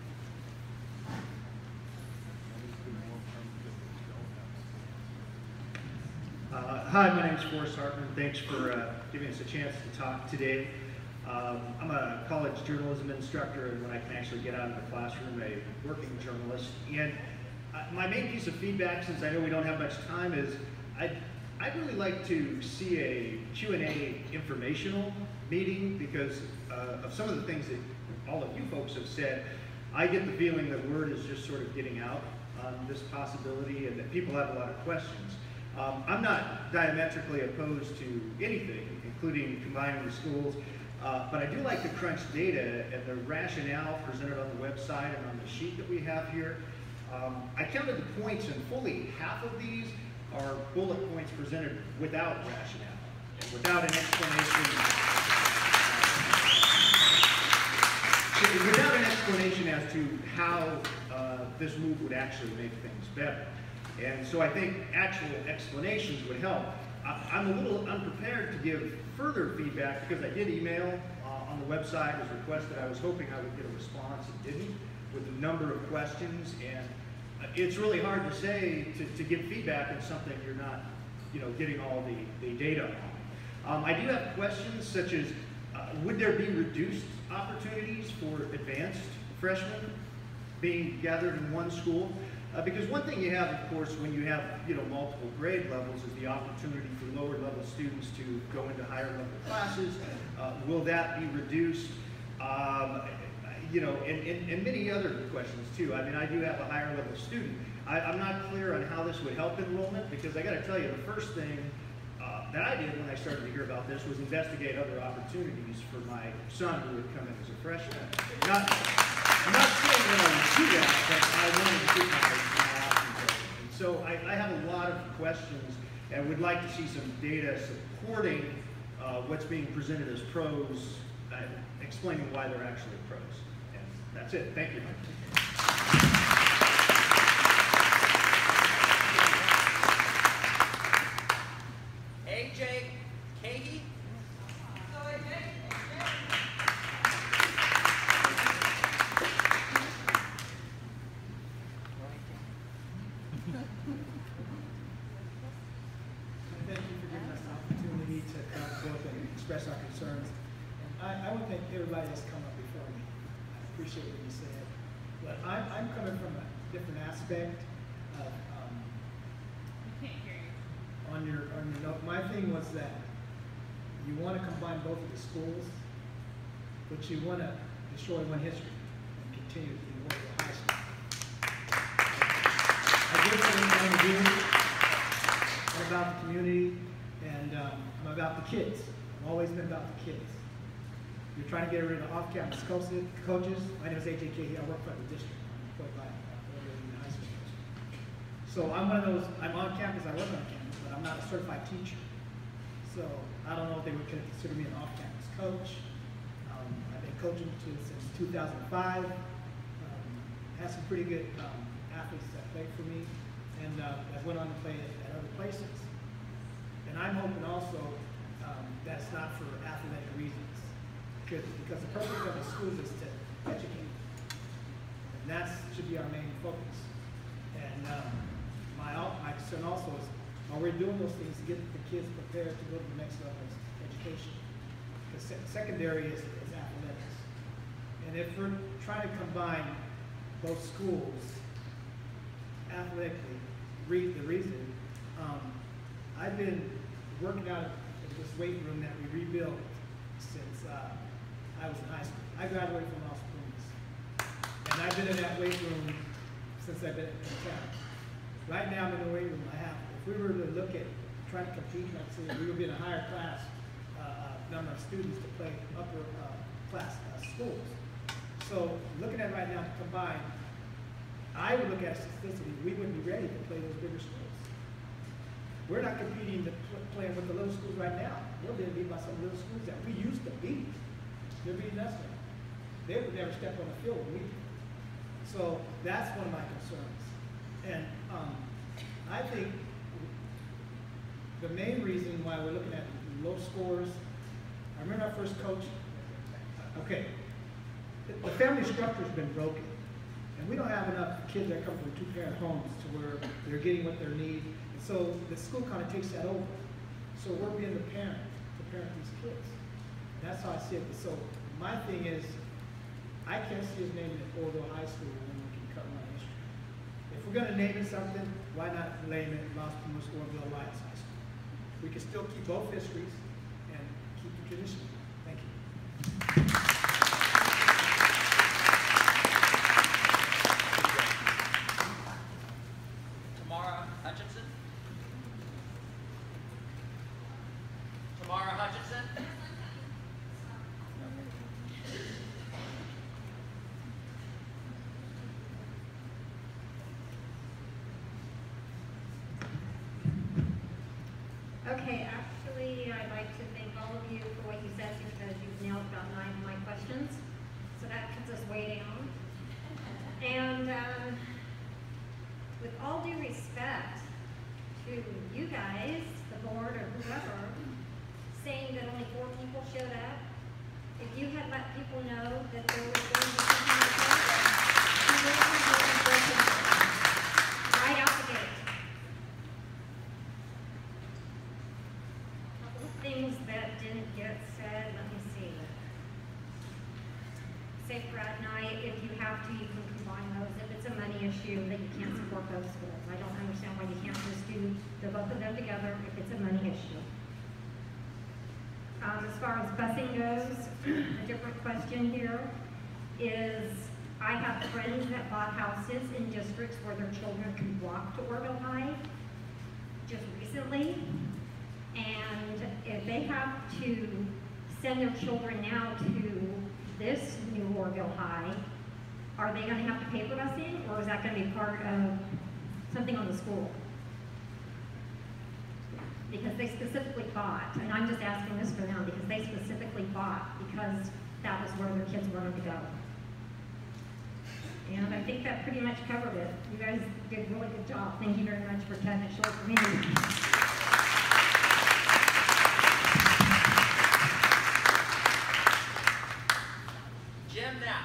Uh, hi, my name is Forrest Hartman. Thanks for uh, giving us a chance to talk today. Um, I'm a college journalism instructor, and when I can actually get out of the classroom, a working journalist. And uh, my main piece of feedback, since I know we don't have much time, is I'd, I'd really like to see a Q and A informational meeting because uh, of some of the things that all of you folks have said. I get the feeling that word is just sort of getting out on this possibility and that people have a lot of questions. Um, I'm not diametrically opposed to anything, including combining the schools, uh, but I do like to crunch data and the rationale presented on the website and on the sheet that we have here. Um, I counted the points, and fully half of these are bullet points presented without rationale, and without an explanation. Without an explanation as to how uh, this move would actually make things better. And so I think actual explanations would help. I, I'm a little unprepared to give further feedback because I did email uh, on the website as requested. I was hoping I would get a response and didn't, with a number of questions. And uh, it's really hard to say, to, to give feedback on something you're not, you know, getting all the, the data on. Um, I do have questions such as, uh, would there be reduced opportunities for advanced freshmen being gathered in one school? Uh, because one thing you have, of course, when you have, you know, multiple grade levels is the opportunity for lower level students to go into higher level classes. Uh, will that be reduced? Um, you know, and, and, and many other questions too. I mean, I do have a higher level student. I, I'm not clear on how this would help enrollment because I got to tell you, the first thing uh, that I did when I started to hear about this was investigate other opportunities for my son who would come in as a freshman. Not, I'm not saying that I would do that, but I wanted to keep my, my options open. And so I, I have a lot of questions and would like to see some data supporting uh, what's being presented as pros, uh, explaining why they're actually pros. And that's it. Thank you. A J Cahey. Thank you for giving us the opportunity to come forth and express our concerns. And I, I want to thank everybody that's come up before me. I appreciate what you said. But I'm, I'm coming from a different aspect of, um, on your, on your note. My thing was that you want to combine both of the schools, but you want to destroy one history and continue to be Warrior High School. I did what I'm trying to do. I'm about the community, and um, I'm about the kids. I've always been about the kids. You're trying to get rid of off-campus coaches. My name is A J K. I work for the district. I'm employed by the high school district. So I'm one of those, I'm on campus, I work on campus, but I'm not a certified teacher. So I don't know if they would consider me an off-campus coach. Um, I've been coaching to, since two thousand five. Um, had some pretty good um, athletes that played for me, and uh, that went on to play at, at other places. And I'm hoping also um, that's not for athletic reasons, because, because the purpose of the schools is to educate, and that should be our main focus. And um, my my concern also is, while we're doing those things, to get the kids prepared to go to the next level of education, because se secondary is, is athletics. And if we're trying to combine both schools athletically, read the reason, um, I've been working out of this weight room that we rebuilt since uh, I was in high school. I graduated from Los Plumas, and I've been in that weight room since I've been in town. Right now I'm in the weight room. I have, if we were to look at trying to compete, I'd say we would be in a higher class uh, uh, number of students to play upper uh, class uh, schools. So looking at right now to combine, I would look at statistically, we wouldn't be ready to play those bigger schools. We're not competing to pl playing with the little schools right now. We're being beat by some little schools that we used to beat. They're beating us now. They would never step on the field when we did. So that's one of my concerns. And um, I think the main reason why we're looking at low scores, I remember our first coach, okay, the, the family structure has been broken. And we don't have enough kids that come from two-parent homes to where they're getting what they need. And so the school kind of takes that over. So we're being the parent to parent these kids. And that's how I see it. So my thing is, I can't see us naming it Oroville High School when we can cut my history. If we're going to name it something, why not name it Los Plumas Oroville Alliance High School? We can still keep both histories and keep the tradition. Thank you. Tamara Hutchinson. Tamara Hutchinson. Okay, actually, I'd like to thank all of you for what you said, because you've nailed about nine of my questions. So that puts us way down. And um, with all due respect to you guys, the board or whoever, saying that only four people showed up, if you had let people know that there was going to be something like that, you would have been right out the gate. Things that didn't get said, let me see. Safe grad night, if you have to, you can combine those. If it's a money issue, then you can't support those schools. I don't understand why you can't just do the both of them together if it's a money issue. Um, as far as busing goes, a different question here is, I have friends that bought houses in districts where their children can walk to Oroville High just recently. And if they have to send their children now to this new Oroville High, are they going to have to pay for busing, or is that going to be part of something on the school? Because they specifically bought, and I'm just asking this for now, because they specifically bought because that was where their kids wanted to go. And I think that pretty much covered it. You guys did a really good job. Thank you very much for cutting it short for me. Jim Knapp.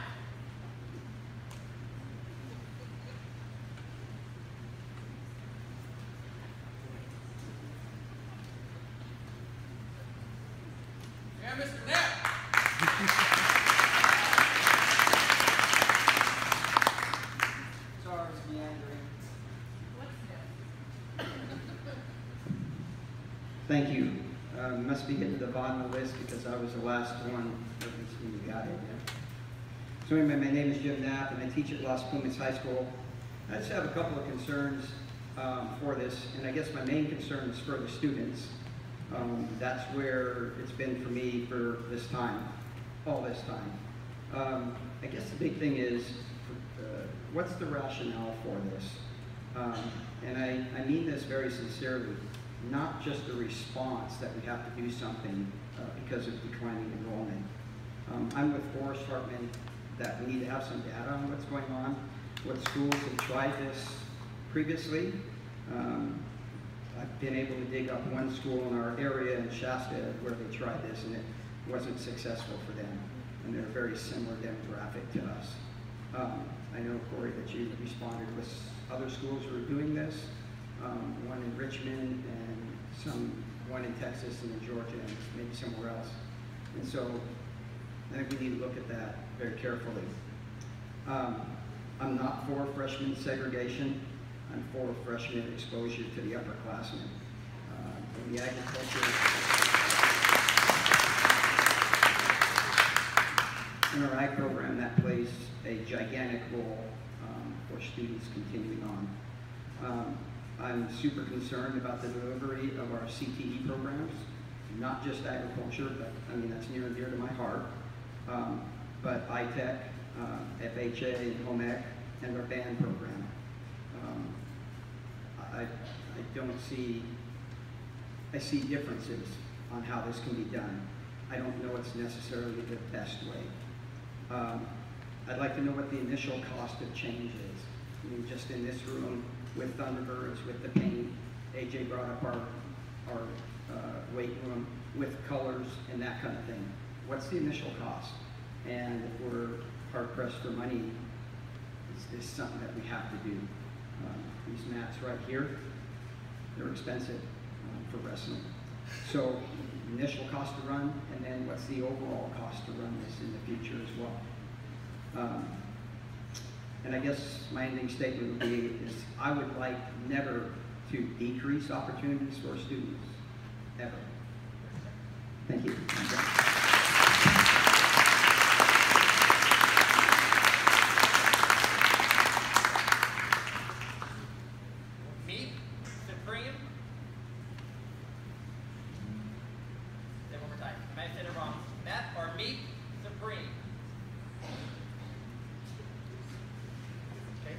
Mayor, Mister Knapp. Sorry, it's meandering. Thank you. Um, must be getting to the bottom of the list because I was the last one that was when you got it. Yeah. So anyway, my name is Jim Knapp, and I teach at Las Plumas High School. I just have a couple of concerns um, for this, and I guess my main concern is for the students. Um, that's where it's been for me for this time, all this time. Um, I guess the big thing is, uh, what's the rationale for this? Um, and I, I mean this very sincerely, not just a response that we have to do something uh, because of declining enrollment. Um, I'm with Forrest Hartman that we need to have some data on what's going on, what schools have tried this previously. Um, I've been able to dig up one school in our area in Shasta where they tried this and it wasn't successful for them. And they're a very similar demographic to us. Um, I know, Corey, that you responded with other schools who are doing this, um, one in Richmond and some, one in Texas and in Georgia and maybe somewhere else. And so I think we need to look at that very carefully. Um, I'm not for freshman segregation. I'm for freshman exposure to the upperclassmen. Uh, in the agriculture, in our ag program, that plays a gigantic role um, for students continuing on. Um, I'm super concerned about the delivery of our C T E programs, not just agriculture, but I mean, that's near and dear to my heart. Um, but I TEC, uh, F H A, and home ec, and our band program. Um, I, I don't see, I see differences on how this can be done. I don't know it's necessarily the best way. Um, I'd like to know what the initial cost of change is. I mean, just in this room with Thunderbirds, with the paint, A J brought up our, our uh, weight room with colors and that kind of thing. What's the initial cost? And if we're hard pressed for money, is this something that we have to do? Um, these mats right here, they're expensive um, for wrestling. So initial cost to run, and then what's the overall cost to run this in the future as well? Um, and I guess my ending statement would be is I would like never to decrease opportunities for students, ever. Thank you. Meet Supreme. Say one more time. I might have said it wrong. Matt or Meet Supreme. Okay.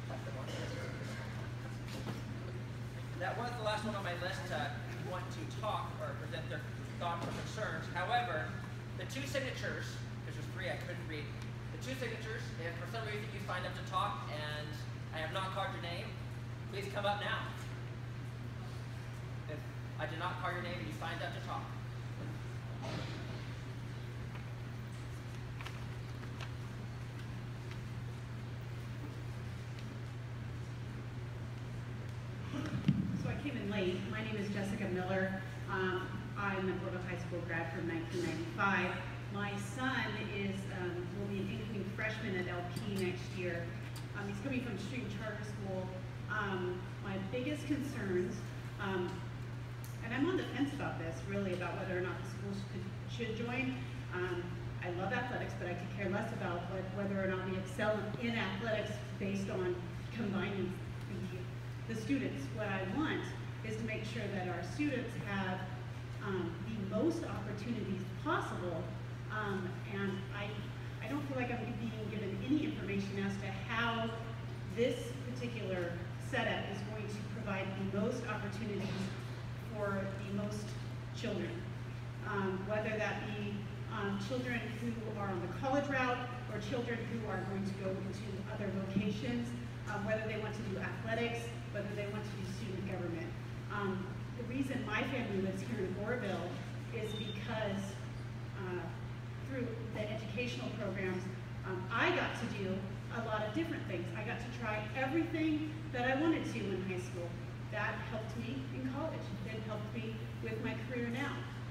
That was the last one on my list to want to talk or present their thoughts or concerns. However, the two signatures, because there's three I couldn't read, the two signatures, if for some reason you signed up to talk and I have not called your name, please come up now. If I did not call your name and you signed up to talk. So I came in late. My name is Jessica Miller. Um, I'm an Orville High School grad from nineteen ninety-five. My son is um, will be an incoming freshman at L P next year. Um, he's coming from Stream Charter School. Um, my biggest concerns, um, and I'm on the fence about this, really, about whether or not the schools could, should join. Um, I love athletics, but I could care less about what, whether or not we excel in athletics based on combining the, the students. What I want is to make sure that our students have um, the most opportunities possible, um, and I, I don't feel like I'm being given any information as to how this particular setup is going to provide the most opportunities for the most children. Um, whether that be um, children who are on the college route or children who are going to go into other vocations, um, whether they want to do athletics, whether they want to do student government. Um, the reason my family lives here in Oroville is because uh, through the educational programs, um, I got to do a lot of different things. I got to try everything that I wanted to in high school. That helped me in college. It helped me with my career now. And I want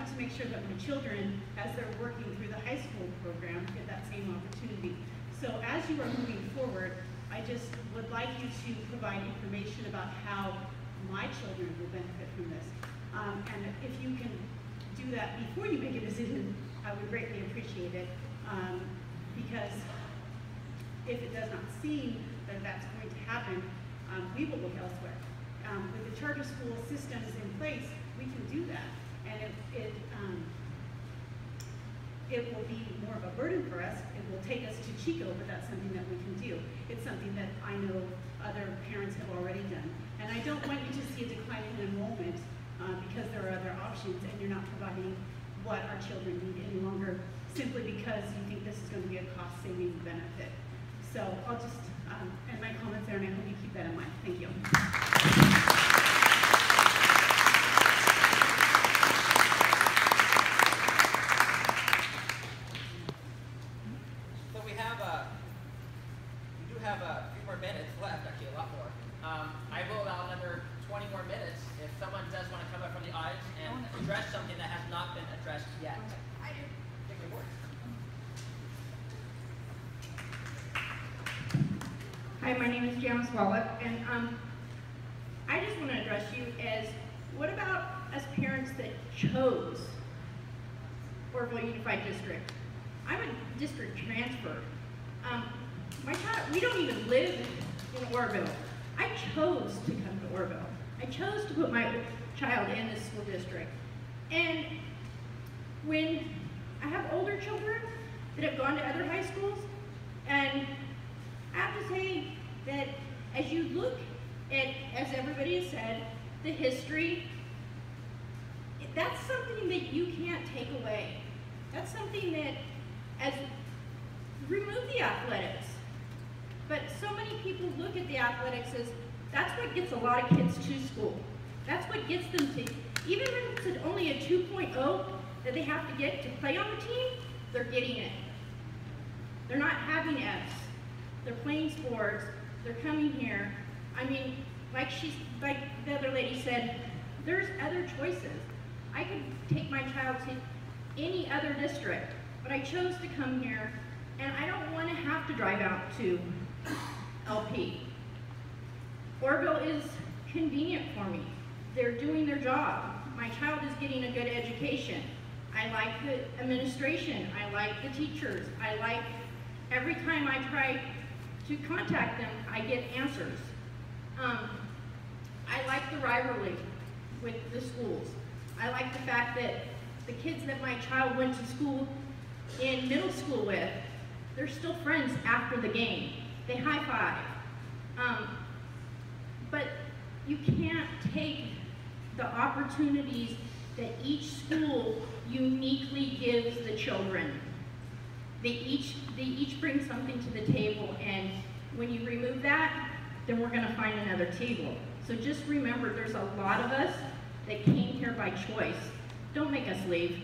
want to make sure that my children, as they're working through the high school program, get that same opportunity. So as you are moving forward, I just would like you to provide information about how my children will benefit from this. Um, and if you can do that before you make a decision, I would greatly appreciate it. Um, because if it does not seem that that's going to happen, um, we will look elsewhere. Um, with the charter school systems in place, we can do that. And it, it, um, it will be more of a burden for us. It will take us to Chico, but that's something that we can do. It's something that I know other parents have already done. And I don't want you to see a decline in enrollment uh, because there are other options and you're not providing what our children need any longer simply because you think this is going to be a cost-saving benefit. So I'll just um, end my comments there, and I hope you keep that in mind. Thank you. So we have a, we do have a few more minutes left, actually a lot more. Um, I will allow another twenty more minutes if someone does want to come up from the audience and address something that has not been addressed yet. I do. Take your word. Hi, my name is Janice Wallach, and um, I just want to address you as, what about us parents that chose Orville Unified District? I'm a district transfer. Um, my child, we don't even live in Orville. I chose to come to Orville. I chose to put my child in this school district. And when I have older children that have gone to other high schools, and I have to say that as you look at, as everybody has said, the history, that's something that you can't take away. That's something that, as, remove the athletics. But so many people look at the athletics as, that's what gets a lot of kids to school. That's what gets them to, even if it's only a two point oh that they have to get to play on the team, they're getting it. They're not having F's. They're playing sports, they're coming here. I mean, like she's, like the other lady said, there's other choices. I could take my child to any other district, but I chose to come here, and I don't want to have to drive out to L P. Orville is convenient for me. They're doing their job. My child is getting a good education. I like the administration. I like the teachers. I like, every time I try to contact them, I get answers. Um, I like the rivalry with the schools. I like the fact that the kids that my child went to school in middle school with, they're still friends after the game. They high five. Um, but you can't take the opportunities that each school uniquely gives the children. They each, they each bring something to the table, and when you remove that, then we're gonna find another table. So just remember, there's a lot of us that came here by choice. Don't make us leave.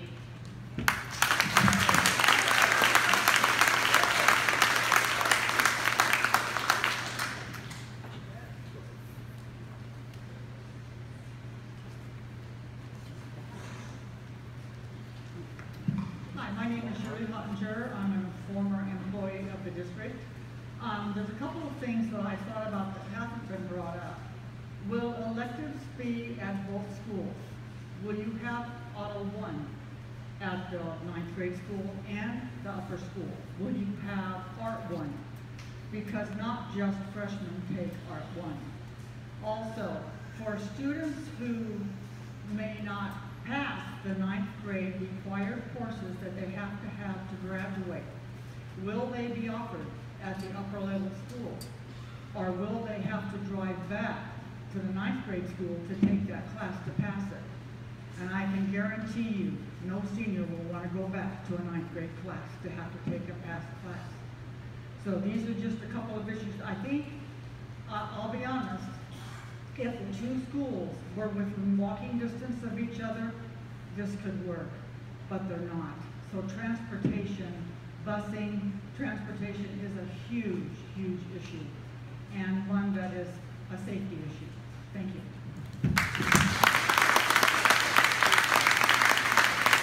Hi, my name is Shirley Huttinger. I'm a former employee of the district. Um, there's a couple of things that I thought about that haven't been brought up. Will electives be at both schools? Will you have Auto One at the ninth grade school and the upper school? Will you have Art One? Because not just freshmen take Art One. Also, for students who may not pass the ninth grade required courses that they have to have to graduate, will they be offered at the upper level school? Or will they have to drive back to the ninth grade school to take that class to pass it? And I can guarantee you, no senior will want to go back to a ninth grade class to have to take a pass class. So these are just a couple of issues. I think, uh, I'll be honest, if the two schools were within walking distance of each other, this could work, but they're not. So transportation, busing, transportation is a huge, huge issue, and one that is a safety issue. Thank you.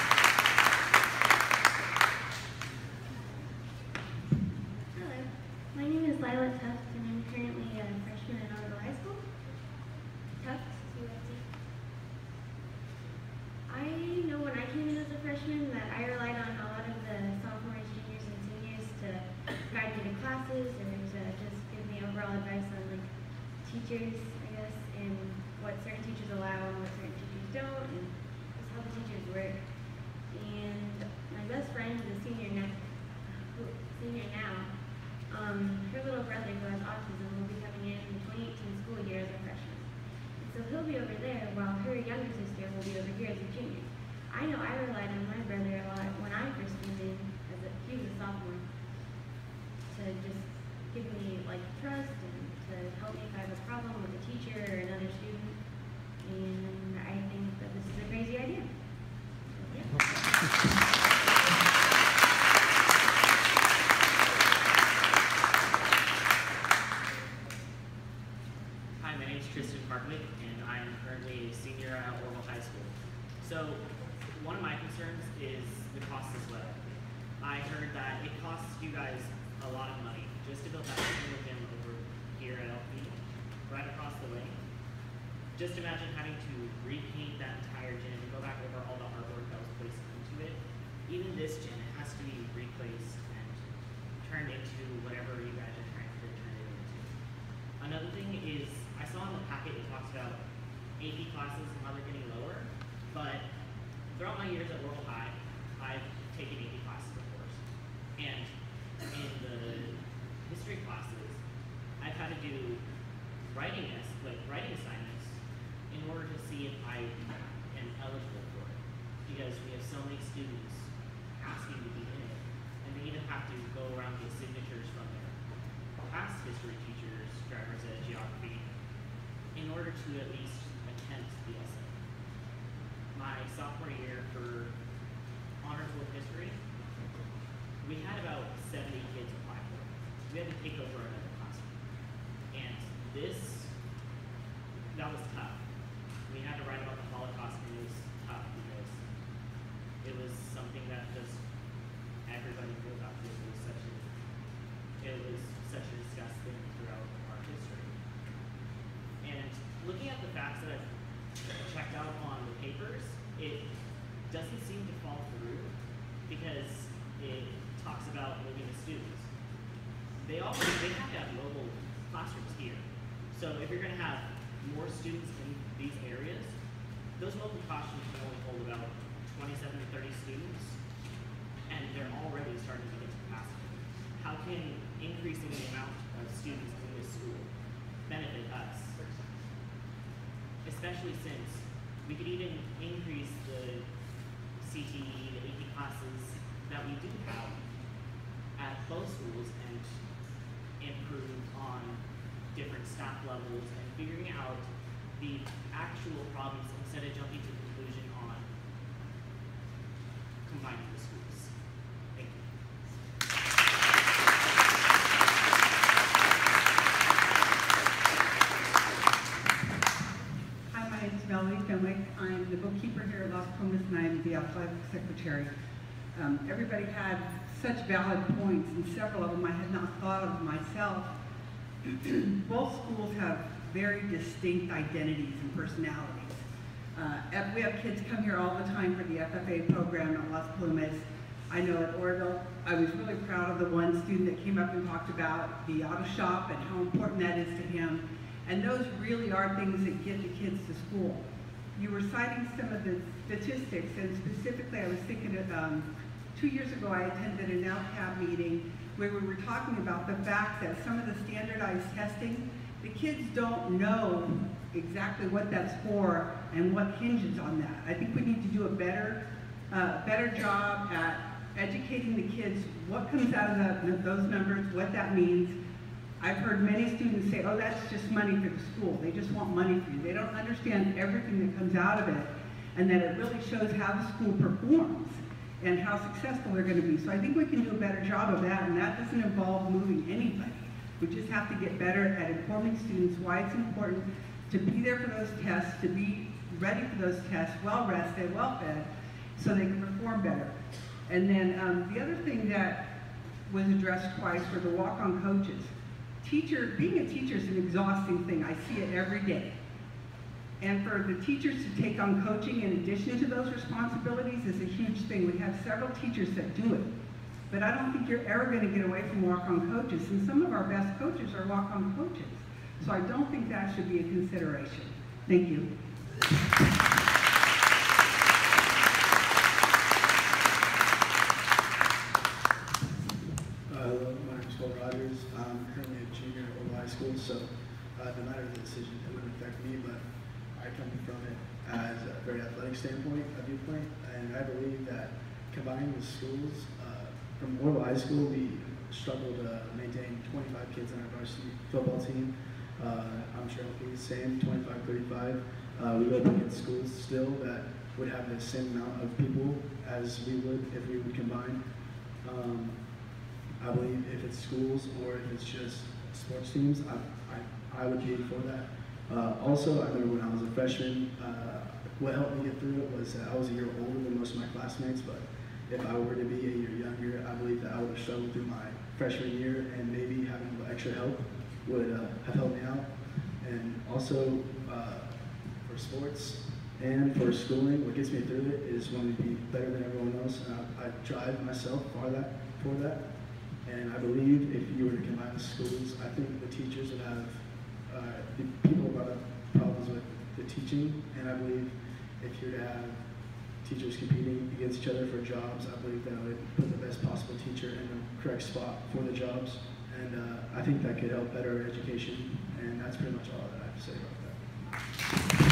will be over here as a junior. I know I relied on my brother a lot when I first came in, as a, he was a sophomore, to just give me like trust and to help me if I have a problem with a teacher or another student. And I think that this is a crazy idea. So, yeah. Tristan Parkwick, and I am currently a senior at Orville High School. So one of my concerns is the cost as well. I heard that it costs you guys a lot of money just to build that single gym over here at L P, right across the way. Just imagine having to repaint that entire gym and go back over all the artwork that was placed into it. Even this gym has to be replaced and turned into whatever you guys are trying to turn it into. Another thing is, I saw in the packet it talks about A P classes and how they're getting lower, but throughout my years at Orville High, I've taken A P classes, of course. And in the history classes, I've had to do writing ass- like writing assignments in order to see if I am eligible for it. Because we have so many students asking to be in it, and they even have to go around and get signatures from their past history teachers, driver's ed, geography, in order to at least attempt the essay. My sophomore year for honors world history, we had about seventy kids apply for it. We had to take over another classroom. And this, that was tough. We had to write about the Holocaust, and it was tough because it was something that just everybody knew about. It was such a, it was such a disgusting thing throughout our history. And looking at the facts that I've checked out on the papers, it doesn't seem to fall through because it talks about moving the students. They already they have to have mobile classrooms here. So if you're going to have more students in these areas, those mobile classrooms can only hold about twenty-seven to thirty students, and they're already starting to get to capacity. How can increasing the amount of students in this school benefit us? Especially since we could even increase the C T E, the A P classes that we do have at both schools and improve on different staff levels and figuring out the actual problems instead of jumping to conclusion on combining the schools. Thank you. Hi, my name is Melanie Fenwick. I'm the bookkeeper here at Las Plumas, and I'm the athletic secretary. Um, everybody had such valid points, and several of them I had not thought of myself. Both schools have very distinct identities and personalities. Uh, F- we have kids come here all the time for the F F A program at Las Plumas. I know at Orville, I was really proud of the one student that came up and talked about the auto shop and how important that is to him. And those really are things that get the kids to school. You were citing some of the statistics, and specifically I was thinking of, um, two years ago I attended an L C A B meeting where we were talking about the fact that some of the standardized testing, the kids don't know exactly what that's for and what hinges on that. I think we need to do a better, uh, better job at educating the kids what comes out of the, those numbers, what that means. I've heard many students say, oh, that's just money for the school. They just want money for you. They don't understand everything that comes out of it, and that it really shows how the school performs and how successful they're going to be. So I think we can do a better job of that, and that doesn't involve moving anybody. We just have to get better at informing students why it's important to be there for those tests, to be ready for those tests, well rested, well fed, so they can perform better. And then um, the other thing that was addressed twice were the walk-on coaches. Teacher, being a teacher is an exhausting thing. I see it every day. And for the teachers to take on coaching in addition to those responsibilities is a huge thing. We have several teachers that do it. But I don't think you're ever going to get away from walk-on coaches. And some of our best coaches are walk-on coaches. So I don't think that should be a consideration. Thank you. Uh, hello, my name is Cole Rogers. I'm currently a junior at Orville High School, so uh, no matter the decision, it wouldn't affect me, but I come from it as a very athletic standpoint, a viewpoint, and I believe that combining the schools, uh, from Orville High School, we struggle to maintain twenty-five kids on our varsity football team. Uh, I'm sure it'll be the same, twenty-five, thirty-five. Uh, we go up against schools still that would have the same amount of people as we would if we would combine. Um, I believe if it's schools or if it's just sports teams, I, I, I would be for that. Uh, also, I remember when I was a freshman, uh, what helped me get through it was that I was a year older than most of my classmates, but if I were to be a year younger, I believe that I would have struggled through my freshman year, and maybe having a little extra help would uh, have helped me out. And also, uh, for sports and for schooling, what gets me through it is wanting to be better than everyone else, and I, I drive myself for that, for that. And I believe if you were to combine the schools, I think the teachers would have, uh, the people brought up problems with the teaching, and I believe if you were to have teachers competing against each other for jobs, I believe that would put the best possible teacher in the correct spot for the jobs. And uh, I think that could help better our education, and that's pretty much all that I have to say about that.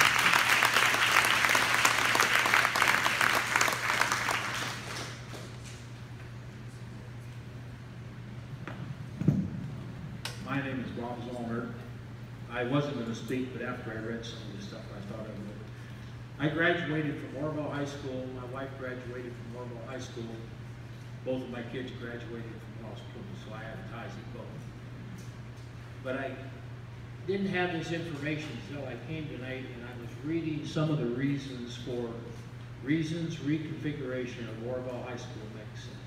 My name is Bob Zollner. I wasn't going to speak, but after I read some of the stuff, I thought I would. I graduated from Orville High School. My wife graduated from Orville High School. Both of my kids graduated from Los Plumas, so I have ties at both. But I didn't have this information until I came tonight, and I was reading some of the reasons for reasons reconfiguration of Orville High School makes sense.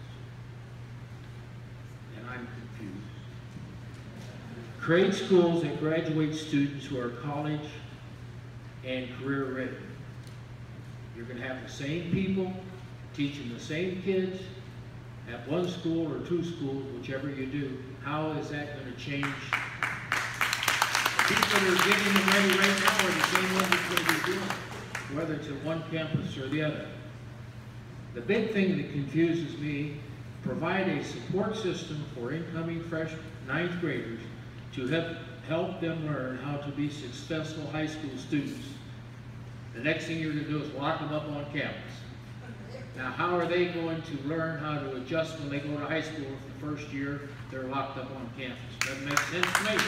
And I'm confused. Create schools that graduate students who are college and career ready. You're going to have the same people teaching the same kids at one school or two schools, whichever you do. How is that going to change? The people that are getting them ready right now are the same ones that's going to be doing it, whether it's at one campus or the other. The big thing that confuses me, provide a support system for incoming fresh ninth graders to help, help them learn how to be successful high school students. The next thing you're going to do is lock them up on campus. Now, how are they going to learn how to adjust when they go to high school if the first year they're locked up on campus? Doesn't make sense to me.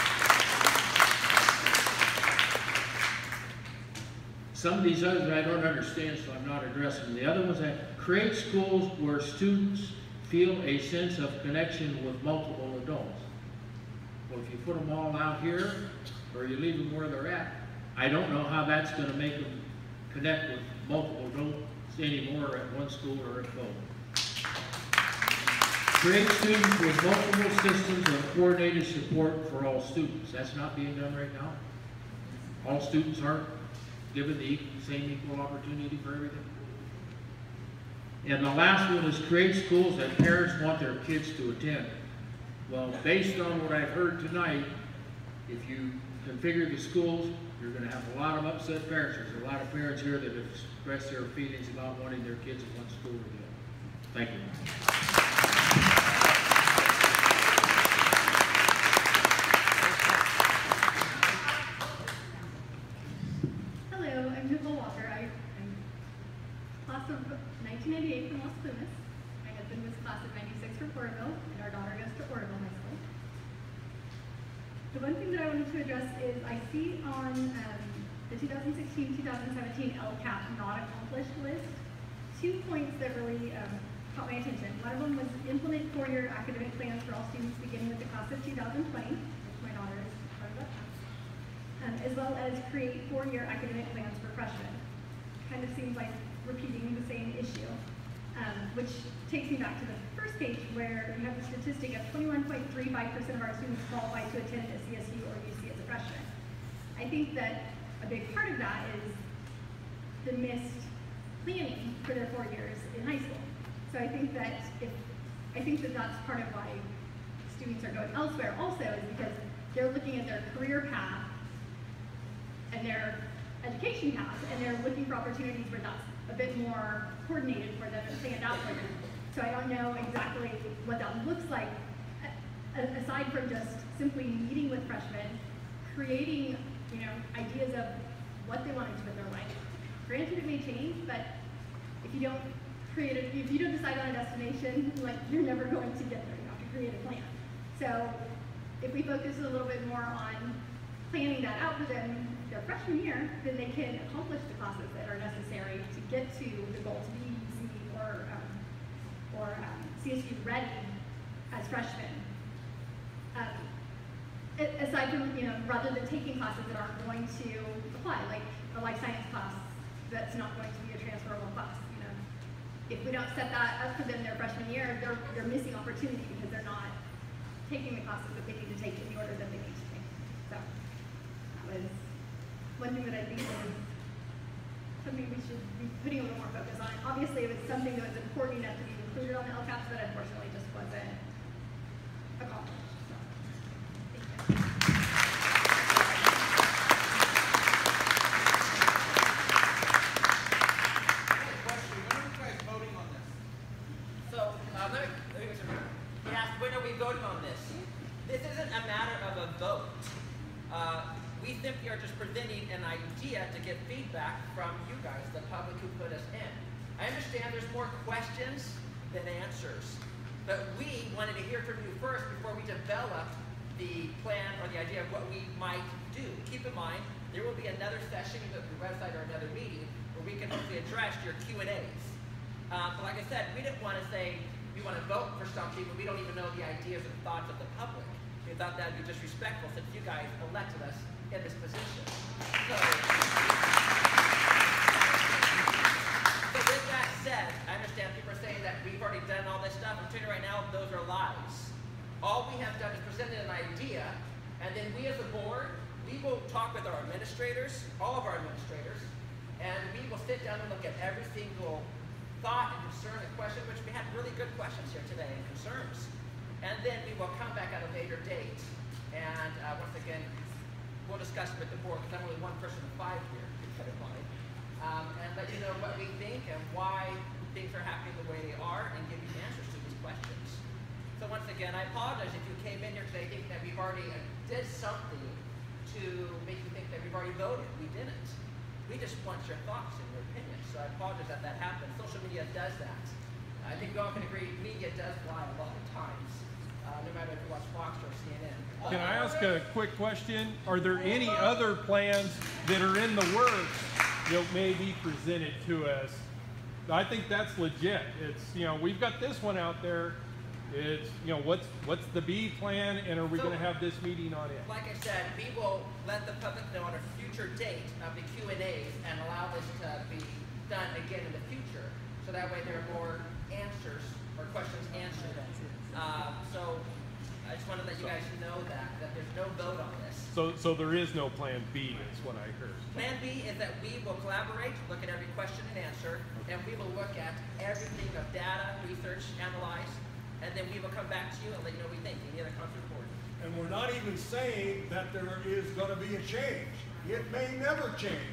Some of these others I don't understand, so I'm not addressing. The other ones that create schools where students feel a sense of connection with multiple adults. Well, if you put them all out here, or you leave them where they're at, I don't know how that's going to make them connect with multiple adults anymore at one school or at both. Create students with multiple systems of coordinated support for all students. That's not being done right now. All students aren't given the same equal opportunity for everything. And the last one is create schools that parents want their kids to attend. Well, based on what I've heard tonight, if you configure the schools, you're going to have a lot of upset parents. There's a lot of parents here that have expressed their feelings about wanting their kids at one school or the other. Thank you. Hello, I'm Nicole Walker. I, I'm class of nineteen ninety-eight from Las Plumas. My husband was class of ninety-six from Oroville, and our daughter goes to Oroville High School. The one thing that I wanted to address is I see on um, the two thousand sixteen two thousand seventeen LCAP not accomplished list two points that really um, caught my attention. One of them was implement four-year academic plans for all students beginning with the class of two thousand twenty, which my daughter is part of that class, um, as well as create four-year academic plans for freshmen. Kind of seems like repeating the same issue, um, which takes me back to the first page where you have the statistic of twenty-one point three five percent of our students qualify to attend a C S U or U C as a freshman. I think that a big part of that is the missed planning for their four years in high school. So I think that if, I think that that's part of why students are going elsewhere also, is because they're looking at their career path and their education path, and they're looking for opportunities where that's a bit more coordinated for them and planned out for them. So I don't know exactly what that looks like, aside from just simply meeting with freshmen, creating, you know, ideas of what they want to do with their life, Granted, it may change, but if you don't create a, if you don't decide on a destination, like, you're never going to get there. You have to create a plan. So if we focus a little bit more on planning that out for them their freshman year, then they can accomplish the classes that are necessary to get to the goal to be C or um, or um, C S U ready as freshmen. Um, aside from, you know, rather than taking classes that aren't going to apply, like a life science class that's not going to be a transferable class. You know, if we don't set that up for them their freshman year, they're they're missing opportunity because they're not taking the classes that they need to take in the order that they need to take. So that was one thing that I think is something we should be putting a little more focus on. Obviously, it was something that was important enough to be included on the LCAPs, but unfortunately just wasn't accomplished. So, thank you. So, uh, let me, let me, he asked, when are we voting on this? This isn't a matter of a vote. Uh, we simply are just presenting an idea to get feedback from you guys, the public who put us in. I understand there's more questions than answers, but we wanted to hear from you first before we developed the plan or the idea of what we might do. Keep in mind, there will be another session either through the website or another meeting where we can hopefully address your Q and A's. Uh, but like I said, we didn't want to say we want to vote for something when we don't even know the ideas and thoughts of the public. We thought that would be disrespectful since you guys elected us in this position. So, so with that said, I understand people are saying that we've already done all this stuff. I'm telling you right now, those are lies. All we have done is presented an idea, and then we as a board, we will talk with our administrators, all of our administrators, and we will sit down and look at every single thought and concern and question, which we had really good questions here today and concerns. And then we will come back at a later date. And uh, once again, we'll discuss with the board, because I'm only one person of five here, keep that in mind. Um, and let you know what we think and why things are happening the way they are and give you answers to these questions. So once again, I apologize if you came in here today thinking that we've already uh, did something to make you think that we've already voted. We didn't. We just want your thoughts and your opinions. So I apologize that that happened. Social media does that. I think we all can agree media does lie a lot of times, uh, no matter if you watch Fox or C N N. Can I ask a quick question? Are there any other plans that are in the works that may be presented to us? I think that's legit. It's, you know, we've got this one out there. It's, you know, what's what's the B plan, and are we So, going to have this meeting on it? Like I said, we will let the public know on a future date of the Q and A's and allow this to be done again in the future. So that way there are more answers or questions answered. Uh, so I just want to let you guys know that, that there's no vote on this. So, so there is no plan B, is what I heard. Plan B is that we will collaborate, look at every question and answer, and we will look at everything of data, research, analyze, and then we will come back to you and let you know what we think. Any other council report? And we're not even saying that there is going to be a change. It may never change.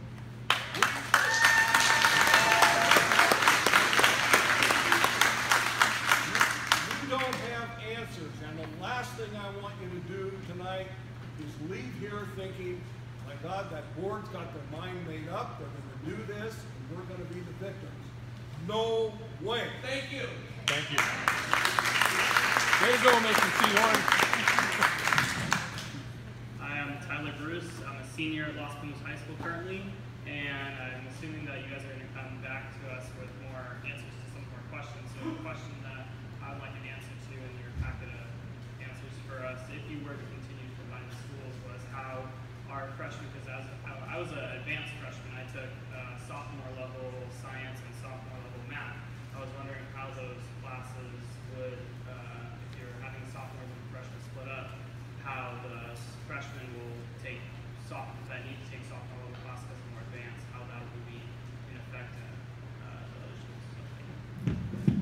We don't have answers, and the last thing I want you to do tonight is leave here thinking, my God, that board's got their mind made up, they're going to do this, and we're going to be the victims. No way. Thank you. Thank you. Way to go, Mister Seahorn. I am Tyler Bruce. I'm a senior at Los Plumas High School currently, and I'm assuming that you guys are going to come back to us with more answers to some more questions. So the question that I would like an answer to in your packet of answers for us, if you were to continue to combine the schools, was how our freshmen, because as I was an advanced freshman, I took uh, sophomore level science and sophomore level math. I was wondering how those classes would, uh, if you're having sophomores and freshmen split up, how the freshmen will take sophomore, if I need to take sophomore level class because I'm more advanced, how that will be in effect at uh, the other schools.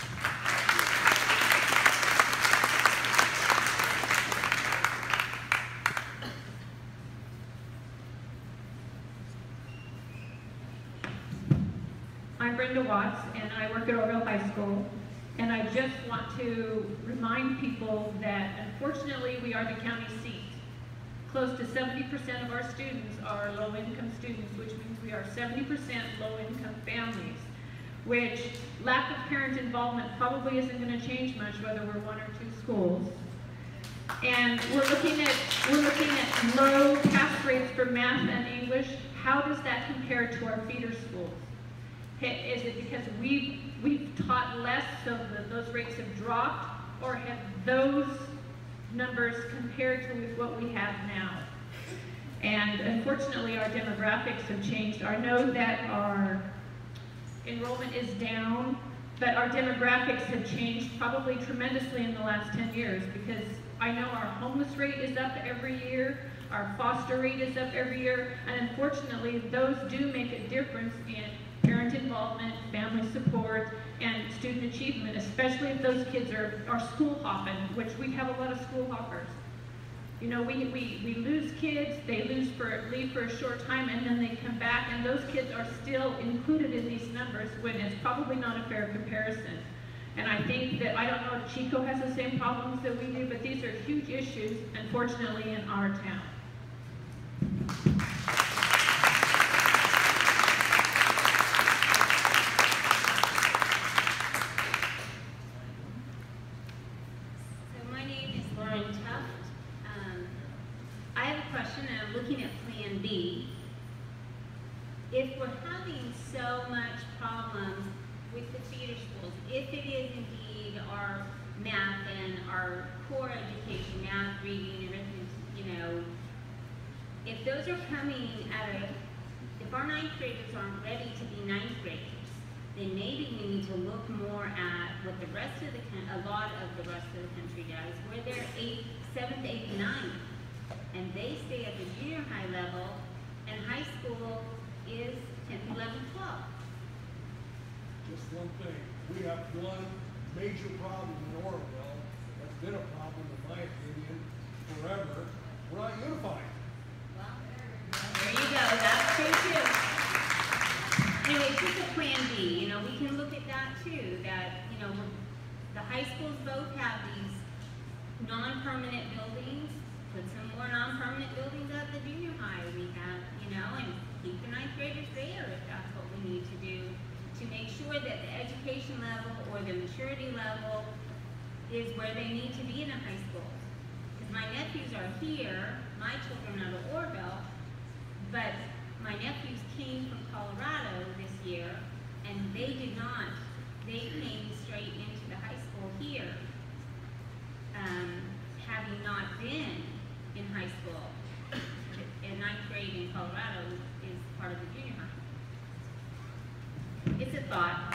I'm Brenda Watts, and I work at Orville High School. And I just want to remind people that unfortunately we are the county seat. close to seventy percent of our students are low-income students, which means we are seventy percent low-income families, which lack of parent involvement probably isn't going to change much whether we're one or two schools. And we're looking at, we're looking at low pass rates for math and English. How does that compare to our feeder schools? Is it because we've, we've taught less so that those rates have dropped, or have those numbers compared to with what we have now? And unfortunately, our demographics have changed. I know that our enrollment is down, but our demographics have changed probably tremendously in the last ten years, because I know our homeless rate is up every year, our foster rate is up every year, and unfortunately, those do make a difference in parent involvement, family support, and student achievement, especially if those kids are, are school hopping, which we have a lot of school hoppers. You know, we, we, we lose kids, they lose for, leave for a short time, and then they come back, and those kids are still included in these numbers when it's probably not a fair comparison. And I think that, I don't know if Chico has the same problems that we do, but these are huge issues, unfortunately, in our town. So my name is Lauren Tuft. Um, I have a question, and I'm looking at Plan B. If we're having so much problems with the feeder schools, if it is indeed our math and our core education, math, reading, arithmetic, you know, if those are coming at a, if our ninth graders aren't ready to be ninth graders, then maybe we need to look more at what the rest of the, a lot of the rest of the country does, where they're eighth, seventh, eighth, ninth, and they stay at the junior high level, and high school is tenth, eleventh, twelfth. Just one thing, we have one major problem in Oroville, that's been a problem in my opinion forever. We're not unified. There you go, that's true too. Anyway, just a plan B, you know, we can look at that too, that, you know, the high schools both have these non-permanent buildings, put some more non-permanent buildings at the junior high we have, you know, and keep the ninth graders there if that's what we need to do, to make sure that the education level or the maturity level is where they need to be in a high school. Because my nephews are here, my children are at Oroville, but my nephews came from Colorado this year, and they did not. They came straight into the high school here, um, having not been in high school. In ninth grade in Colorado is part of the junior high. It's a thought.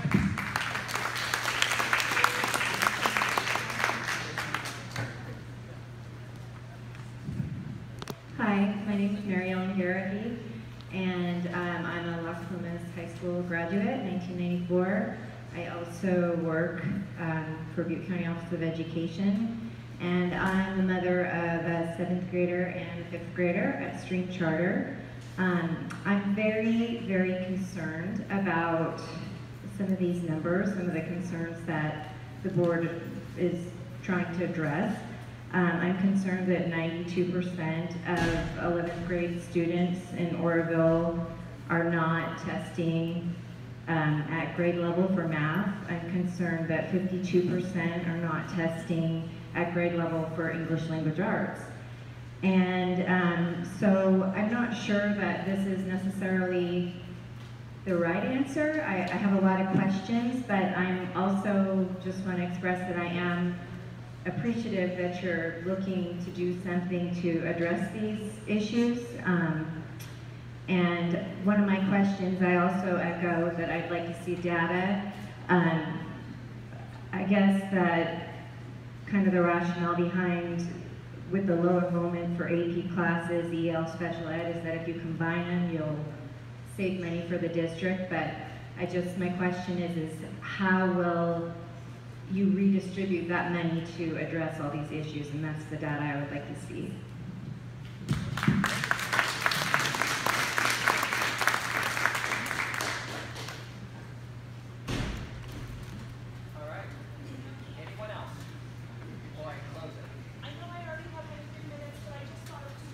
Hi, my name is Mary Ellen Garrity, and um, I'm a Las Plumas High School graduate, nineteen ninety-four. I also work um, for Butte County Office of Education, and I'm the mother of a seventh grader and a fifth grader at Stream Charter. Um, I'm very, very concerned about some of these numbers, some of the concerns that the board is trying to address. Um, I'm concerned that ninety-two percent of eleventh grade students in Oroville are not testing um, at grade level for math. I'm concerned that fifty-two percent are not testing at grade level for English language arts. And um, so I'm not sure that this is necessarily the right answer. I, I have a lot of questions, but I'm also just want to express that I am appreciative that you're looking to do something to address these issues. Um, and one of my questions, I also echo that I'd like to see data. Um, I guess that kind of the rationale behind with the low enrollment for A P classes, E L, special ed, is that if you combine them, you'll save money for the district. But I just, my question is, is how will you redistribute that money to address all these issues? And that's the data I would like to see. All right. Anyone else? Or I close it. I know I already have my three minutes, but I just thought of two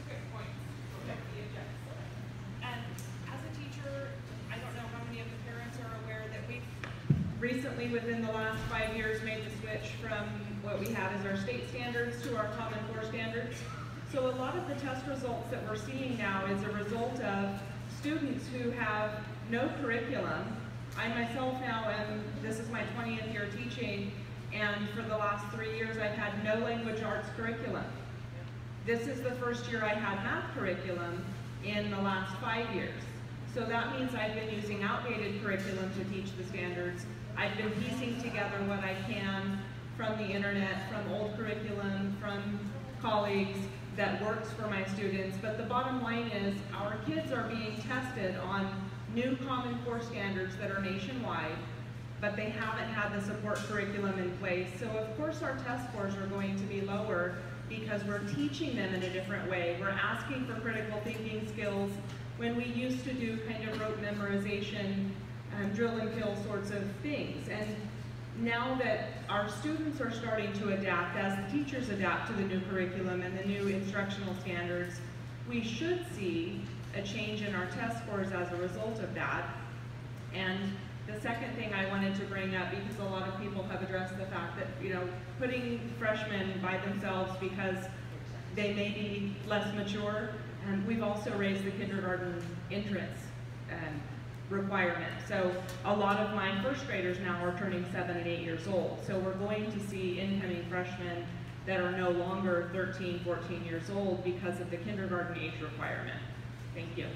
recently, within the last five years, made the switch from what we have as our state standards to our Common Core standards. So a lot of the test results that we're seeing now is a result of students who have no curriculum. I myself now am, this is my twentieth year teaching, and for the last three years I've had no language arts curriculum. This is the first year I had math curriculum in the last five years. So that means I've been using outdated curriculum to teach the standards. I've been piecing together what I can from the internet, from old curriculum, from colleagues that works for my students. But the bottom line is our kids are being tested on new Common Core standards that are nationwide, but they haven't had the support curriculum in place. So of course our test scores are going to be lower because we're teaching them in a different way. We're asking for critical thinking skills when we used to do kind of rote memorization, um, drill and kill sorts of things. And now that our students are starting to adapt, as the teachers adapt to the new curriculum and the new instructional standards, we should see a change in our test scores as a result of that. And the second thing I wanted to bring up, because a lot of people have addressed the fact that, you know, putting freshmen by themselves because they may be less mature, and we've also raised the kindergarten entrance um, requirement. So a lot of my first graders now are turning seven and eight years old. So we're going to see incoming freshmen that are no longer thirteen, fourteen years old because of the kindergarten age requirement. Thank you.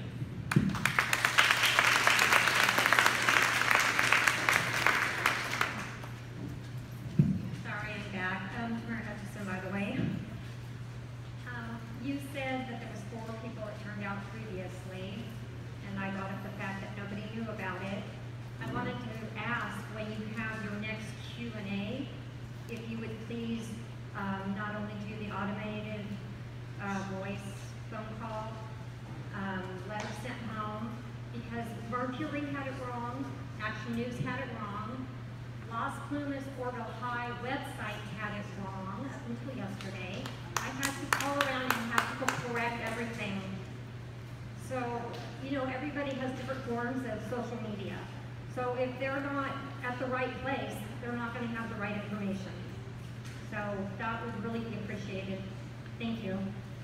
Sorry, I'm back. Um, Mary Hutchison, by the way. Um, you said that there was four people that turned out previously, and I brought up the fact that nobody knew about it. I wanted to ask, when you have your next Q and A, if you would please um, not only do the automated uh, voice phone call, um, letter sent home, because Mercury had it wrong, Action News had it wrong, Las Plumas Orville High website had it wrong up until yesterday. I had to call around and have people correct everything. So, you know, everybody has different forms of social media. So if they're not at the right place, they're not going to have the right information. So that would really be appreciated. Thank you.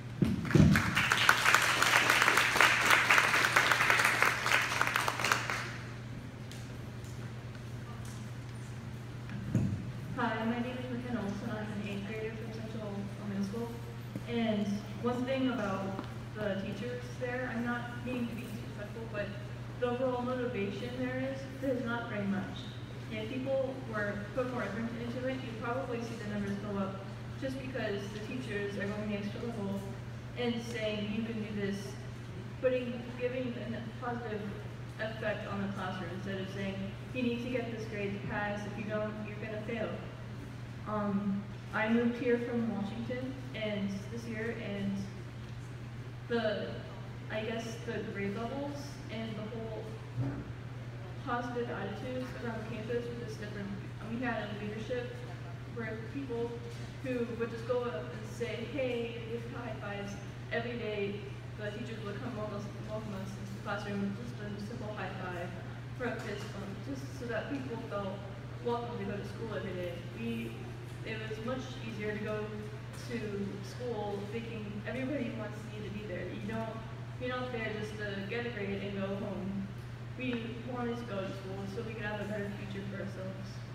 Hi, my name is McKenna Olson. I'm an eighth grader from Central Middle School. And one thing about the teachers there, I'm not meaning to be disrespectful, but the overall motivation there is, there's not very much. If people were put more effort into it, you'd probably see the numbers go up just because the teachers are going the extra level and saying you can do this, putting, giving a positive effect on the classroom instead of saying you need to get this grade to pass. If you don't, you're gonna fail. Um, I moved here from Washington and this year, and the, I guess the grade levels and the whole positive attitudes around campus were just different. We had a leadership where people who would just go up and say, hey, give high fives every day. The teachers would come almost welcome us into the classroom, just a simple high five for a fist bump, just so that people felt welcome to go to school every day. We, it was much easier to go to school thinking everybody wants you to be there. You don't, you're not there just to get a grade and go home. We wanted to go to school so we could have a better future for ourselves.